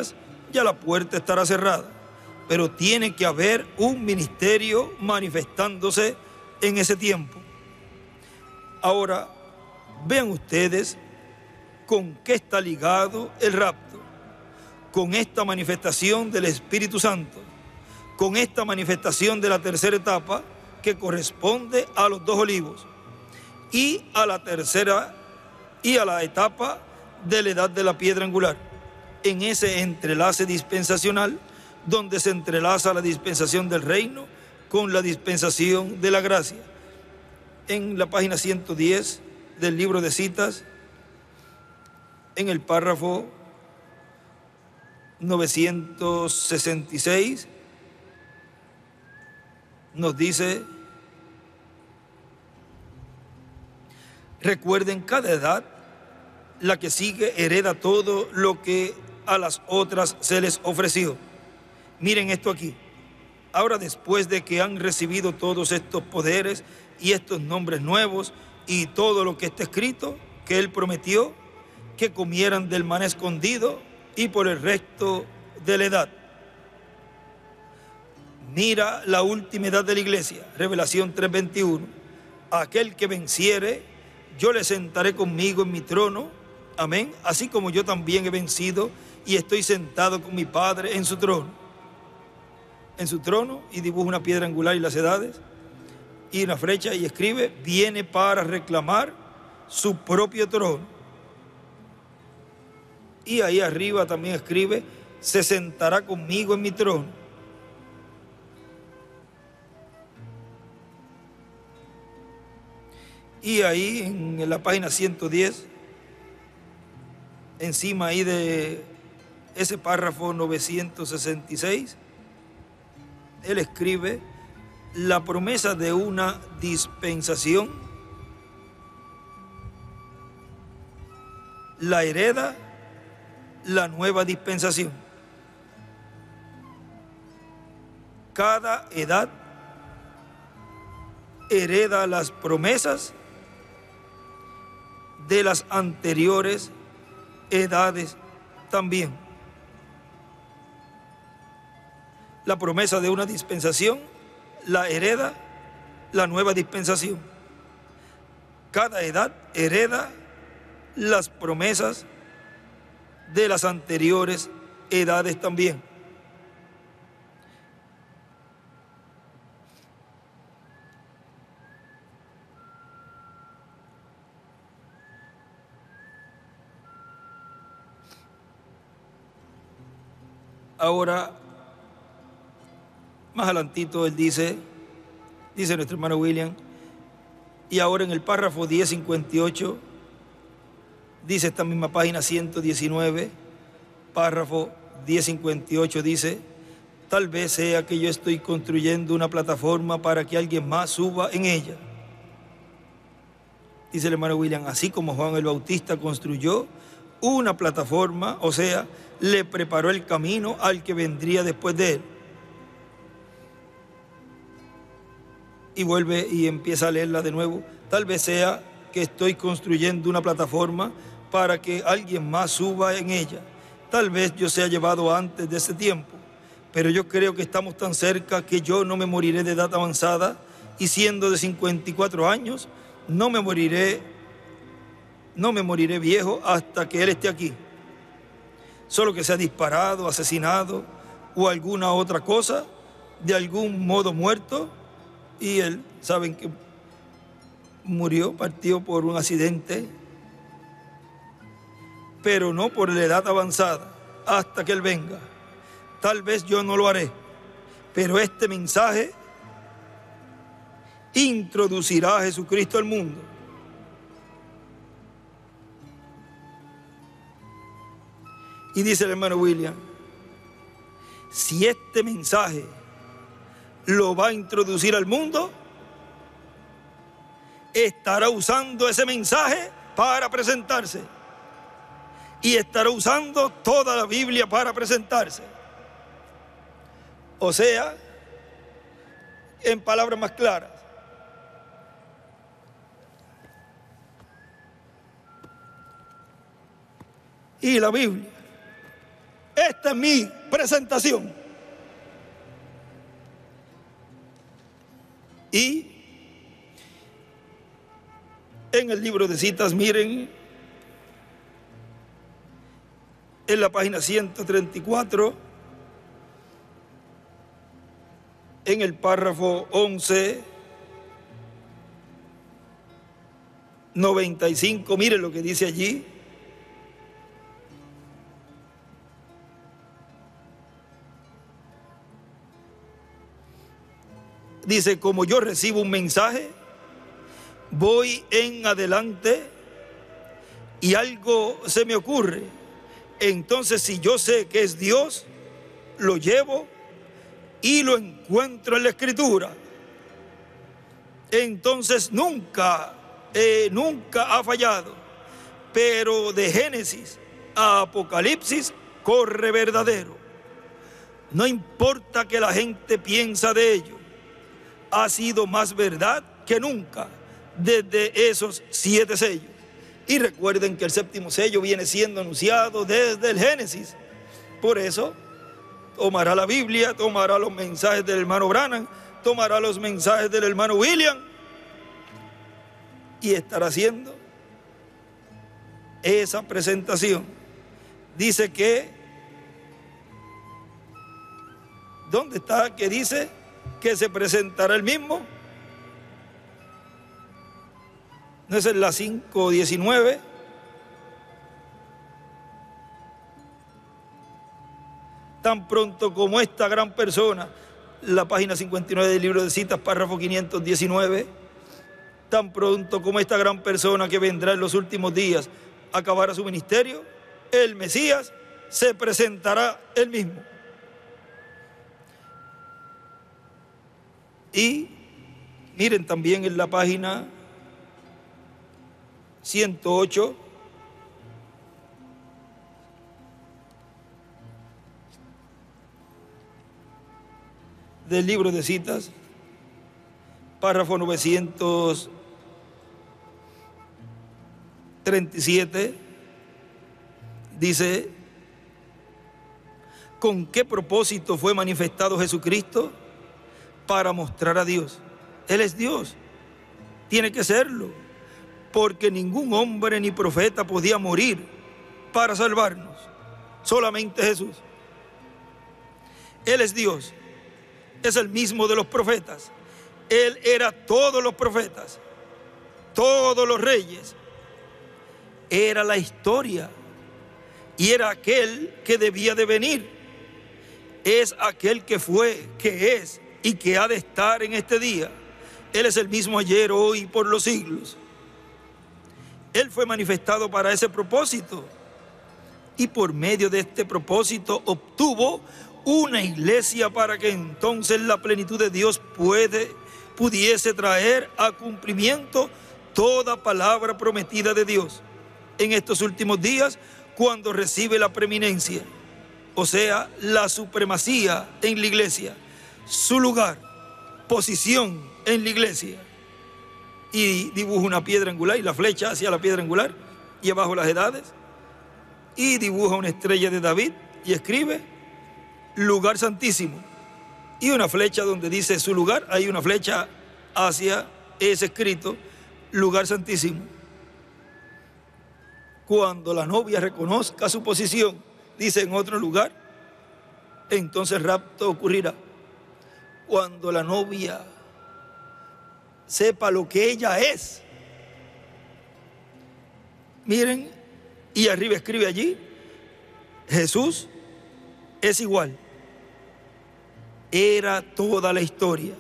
ya la puerta estará cerrada. Pero tiene que haber un ministerio manifestándose en ese tiempo. Ahora, vean ustedes con qué está ligado el rapto. Con esta manifestación del Espíritu Santo, con esta manifestación de la tercera etapa que corresponde a los 2 olivos y a la tercera y a la etapa de la edad de la piedra angular. En ese entrelace dispensacional donde se entrelaza la dispensación del reino con la dispensación de la gracia. En la página 110 del libro de citas, en el párrafo 966, nos dice: recuerden, cada edad, la que sigue hereda todo lo que a las otras se les ofreció. Miren esto aquí. Ahora, después de que han recibido todos estos poderes y estos nombres nuevos y todo lo que está escrito, que Él prometió que comieran del maná escondido y por el resto de la edad. Mira la última edad de la iglesia, Revelación 3:21. Aquel que venciere, yo le sentaré conmigo en mi trono, amén, así como yo también he vencido y estoy sentado con mi Padre en su trono. En su trono, y dibuja una piedra angular y las edades, y una flecha, y escribe: viene para reclamar su propio trono. Y ahí arriba también escribe: se sentará conmigo en mi trono. Y ahí en la página 110, encima ahí de ese párrafo 966, él escribe: la promesa de una dispensación la hereda la nueva dispensación. Cada edad hereda las promesas de las anteriores edades también. La promesa de una dispensación la hereda la nueva dispensación. Cada edad hereda las promesas de las anteriores edades también. Ahora, más adelantito, él dice nuestro hermano William, y ahora en el párrafo 1058, dice esta misma página 119, párrafo 1058, dice: tal vez sea que yo estoy construyendo una plataforma para que alguien más suba en ella. Dice el hermano William: así como Juan el Bautista construyó una plataforma, o sea, le preparó el camino al que vendría después de él. Y vuelve y empieza a leerla de nuevo: tal vez sea que estoy construyendo una plataforma para que alguien más suba en ella. Tal vez yo sea llevado antes de ese tiempo, pero yo creo que estamos tan cerca que yo no me moriré de edad avanzada, y siendo de 54 años, no me moriré viejo hasta que Él esté aquí. Solo que sea disparado, asesinado o alguna otra cosa, de algún modo muerto, y Él, saben que murió, partió por un accidente, pero no por la edad avanzada, hasta que Él venga. Tal vez yo no lo haré, pero este mensaje introducirá a Jesucristo al mundo. Y dice el hermano William: si este mensaje lo va a introducir al mundo, estará usando ese mensaje para presentarse. Y estará usando toda la Biblia para presentarse. O sea, en palabras más claras, y la Biblia esta es mi presentación. Y en el libro de citas, miren, en la página 134, en el párrafo 11, 95, miren lo que dice allí. Dice: como yo recibo un mensaje, voy en adelante y algo se me ocurre. Entonces, si yo sé que es Dios, lo llevo y lo encuentro en la Escritura. Entonces nunca ha fallado. Pero de Génesis a Apocalipsis corre verdadero. No importa que la gente piensa de ello, ha sido más verdad que nunca desde esos 7 sellos. Y recuerden que el 7º sello viene siendo anunciado desde el Génesis. Por eso tomará la Biblia, tomará los mensajes del hermano Branham, tomará los mensajes del hermano William y estará haciendo esa presentación. Dice que, ¿dónde está? Que dice que se presentará el mismo. ¿No es en la 5:19? Tan pronto como esta gran persona, la página 59 del libro de citas, párrafo 519, tan pronto como esta gran persona que vendrá en los últimos días acabará su ministerio, el Mesías se presentará él mismo. Y miren también en la página 108, del libro de citas, párrafo 937, dice: ¿con qué propósito fue manifestado Jesucristo? Para mostrar a Dios. Él es Dios, tiene que serlo, porque ningún hombre ni profeta podía morir para salvarnos, solamente Jesús. Él es Dios, es el mismo de los profetas. Él era todos los profetas, todos los reyes. Era la historia y era aquel que debía de venir. Es aquel que fue, que es y que ha de estar en este día. Él es el mismo ayer, hoy y por los siglos. Él fue manifestado para ese propósito y por medio de este propósito obtuvo una iglesia para que entonces la plenitud de Dios pudiese traer a cumplimiento toda palabra prometida de Dios en estos últimos días, cuando recibe la preeminencia, o sea, la supremacía en la iglesia, su lugar, posición en la iglesia. Y dibuja una piedra angular y la flecha hacia la piedra angular y abajo las edades, y dibuja una estrella de David y escribe lugar santísimo, y una flecha donde dice su lugar, hay una flecha hacia ese escrito lugar santísimo. Cuando la novia reconozca su posición, dice en otro lugar, entonces el rapto ocurrirá. Cuando la novia sepa lo que ella es. Miren, y arriba escribe allí: Jesús es igual. Era toda la historia.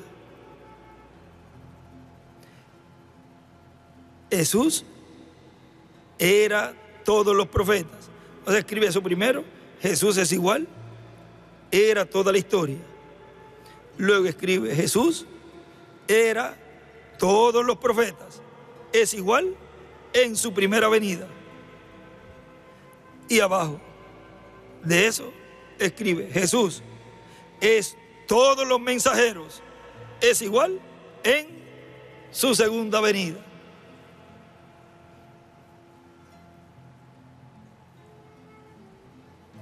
Jesús era todos los profetas. Entonces escribe eso primero: Jesús es igual. Era toda la historia. Luego escribe: Jesús era todos los profetas. Es igual en su primera venida. Y abajo de eso escribe: Jesús es todos los mensajeros. Es igual en su segunda venida.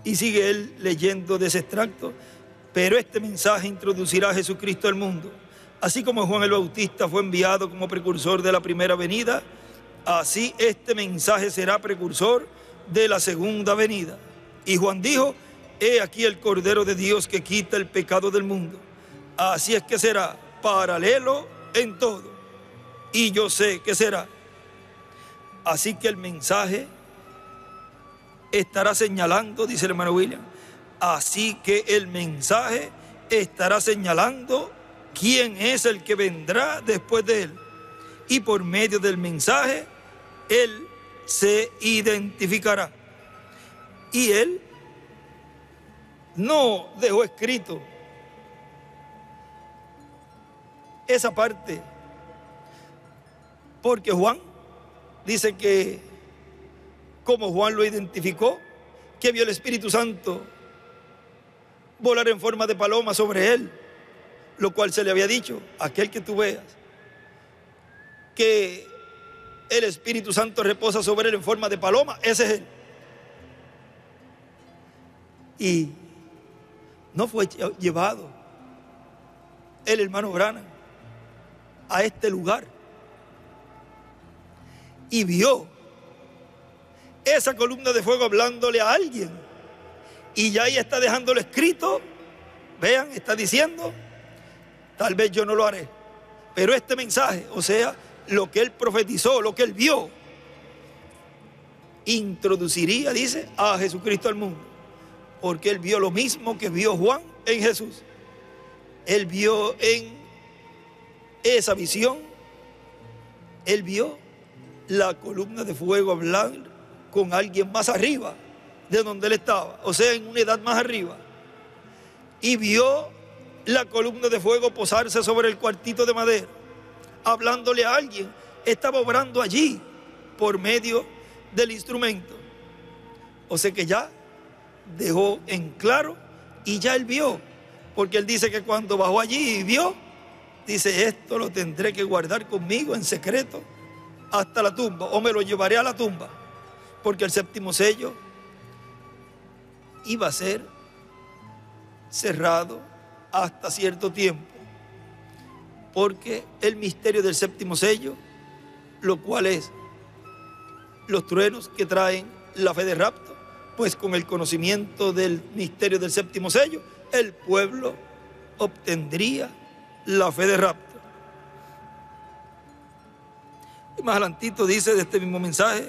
Y sigue él leyendo de ese extracto. Pero este mensaje introducirá a Jesucristo al mundo. Así como Juan el Bautista fue enviado como precursor de la primera venida, así este mensaje será precursor de la segunda venida. Y Juan dijo: he aquí el Cordero de Dios que quita el pecado del mundo. Así es que será paralelo en todo. Y yo sé que será. Así que el mensaje estará señalando, dice el hermano William, así que el mensaje estará señalando quién es el que vendrá después de él. Y por medio del mensaje, él se identificará. Y él no dejó escrito esa parte, porque Juan dice que, como Juan lo identificó, que vio el Espíritu Santo volar en forma de paloma sobre él, lo cual se le había dicho: aquel que tú veas que el Espíritu Santo reposa sobre él en forma de paloma, ese es él. Y no fue llevado el hermano Branham a este lugar y vio esa columna de fuego hablándole a alguien, y ya ahí está dejándolo escrito. Vean, está diciendo: tal vez yo no lo haré, pero este mensaje, o sea, lo que él profetizó, lo que él vio, introduciría, dice, a Jesucristo al mundo, porque él vio lo mismo que vio Juan en Jesús. Él vio en esa visión, él vio la columna de fuego hablar con alguien más arriba de donde él estaba, o sea, en una edad más arriba, y vio la columna de fuego posarse sobre el cuartito de madera, hablándole a alguien. Estaba obrando allí por medio del instrumento. O sea que ya dejó en claro, y ya él vio, porque él dice que cuando bajó allí y vio, dice: esto lo tendré que guardar conmigo en secreto hasta la tumba, o me lo llevaré a la tumba, porque el séptimo sello iba a ser cerrado hasta cierto tiempo, porque el misterio del séptimo sello, lo cual es los truenos que traen la fe de rapto, pues con el conocimiento del misterio del séptimo sello, el pueblo obtendría la fe de rapto. Y más adelantito dice de este mismo mensaje: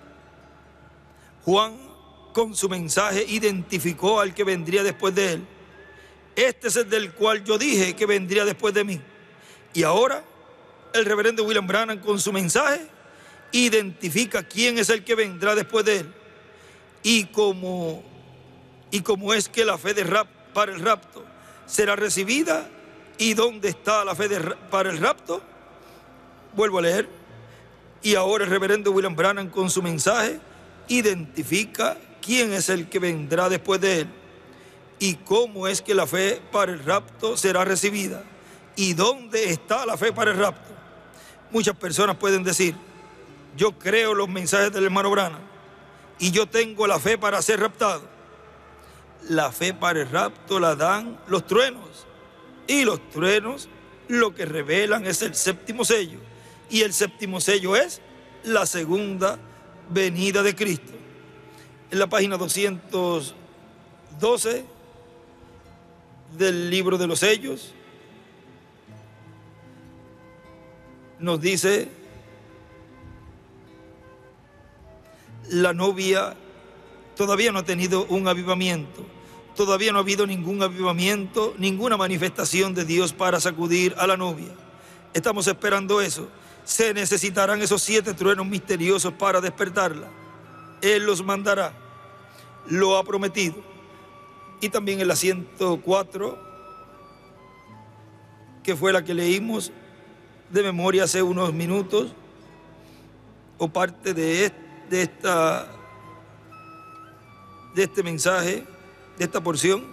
Juan con su mensaje identificó al que vendría después de él. Este es el del cual yo dije que vendría después de mí. Y ahora el reverendo William Branham con su mensaje identifica quién es el que vendrá después de él. Y como es que la fe para el rapto será recibida, y dónde está la fe para el rapto. Vuelvo a leer. Y ahora el reverendo William Branham con su mensaje identifica quién es el que vendrá después de él, y cómo es que la fe para el rapto será recibida, y dónde está la fe para el rapto. Muchas personas pueden decir: yo creo los mensajes del hermano Branham y yo tengo la fe para ser raptado. La fe para el rapto la dan los truenos, y los truenos lo que revelan es el séptimo sello, y el séptimo sello es la segunda venida de Cristo. En la página 212 del libro de los sellos nos dice: la novia todavía no ha tenido un avivamiento, todavía no ha habido ningún avivamiento, ninguna manifestación de Dios para sacudir a la novia. Estamos esperando eso. Se necesitarán esos 7 truenos misteriosos para despertarla. Él los mandará, lo ha prometido. Y también en la 104, que fue la que leímos de memoria hace unos minutos, o parte de este mensaje, de esta porción,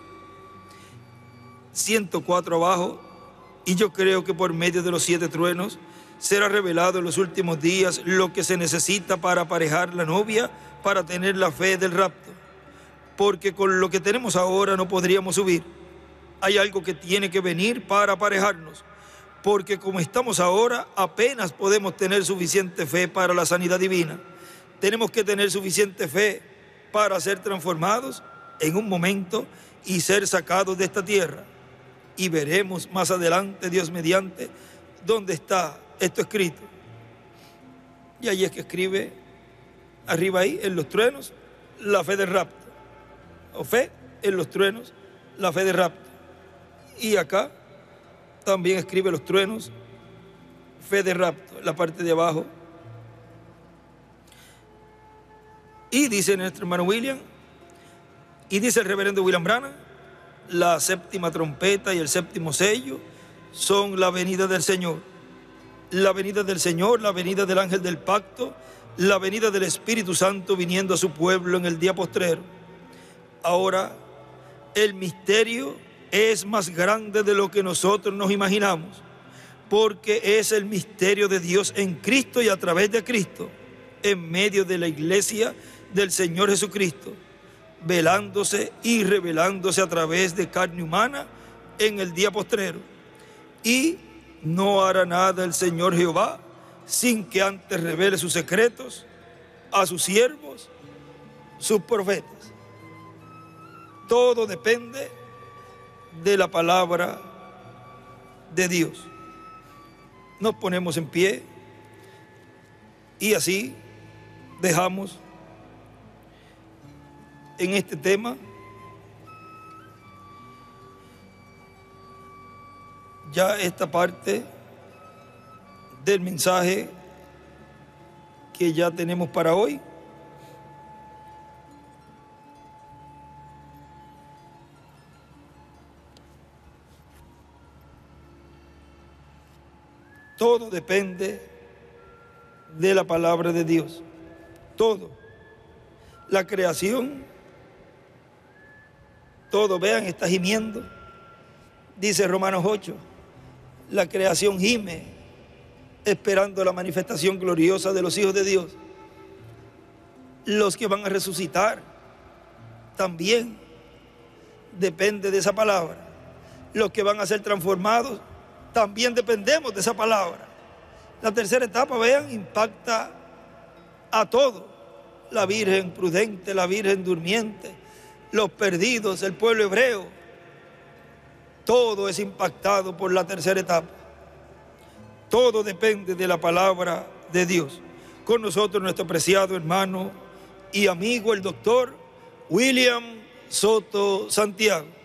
104 abajo: y yo creo que por medio de los 7 truenos será revelado en los últimos días lo que se necesita para aparejar la novia, para tener la fe del rapto. porque con lo que tenemos ahora no podríamos subir. Hay algo que tiene que venir para aparejarnos, porque como estamos ahora, apenas podemos tener suficiente fe para la sanidad divina. Tenemos que tener suficiente fe para ser transformados en un momento y ser sacados de esta tierra. Y veremos más adelante, Dios mediante, dónde está esto escrito. Y ahí es que escribe, arriba ahí, en los truenos, la fe del rapto. O fe en los truenos, la fe del rapto. Y acá también escribe los truenos, fe de rapto, en la parte de abajo. Y dice nuestro hermano William, y dice el reverendo William Branham, la séptima trompeta y el séptimo sello son la venida del Señor. La venida del Señor, la venida del ángel del pacto, la venida del Espíritu Santo viniendo a su pueblo en el día postrero. Ahora, el misterio es más grande de lo que nosotros nos imaginamos, porque es el misterio de Dios en Cristo y a través de Cristo, en medio de la iglesia del Señor Jesucristo, velándose y revelándose a través de carne humana en el día postrero. Y no hará nada el Señor Jehová sin que antes revele sus secretos a sus siervos, sus profetas. Todo depende de la palabra de Dios. Nos ponemos en pie y así dejamos en este tema ya esta parte del mensaje que ya tenemos para hoy. Todo depende de la palabra de Dios. Todo. La creación, todo, vean, está gimiendo. Dice Romanos 8, la creación gime, esperando la manifestación gloriosa de los hijos de Dios. Los que van a resucitar también depende de esa palabra. Los que van a ser transformados también dependemos de esa palabra. La tercera etapa, vean, impacta a todo. La Virgen prudente, la Virgen durmiente, los perdidos, el pueblo hebreo. Todo es impactado por la tercera etapa. Todo depende de la palabra de Dios. Con nosotros nuestro apreciado hermano y amigo, el doctor William Soto Santiago.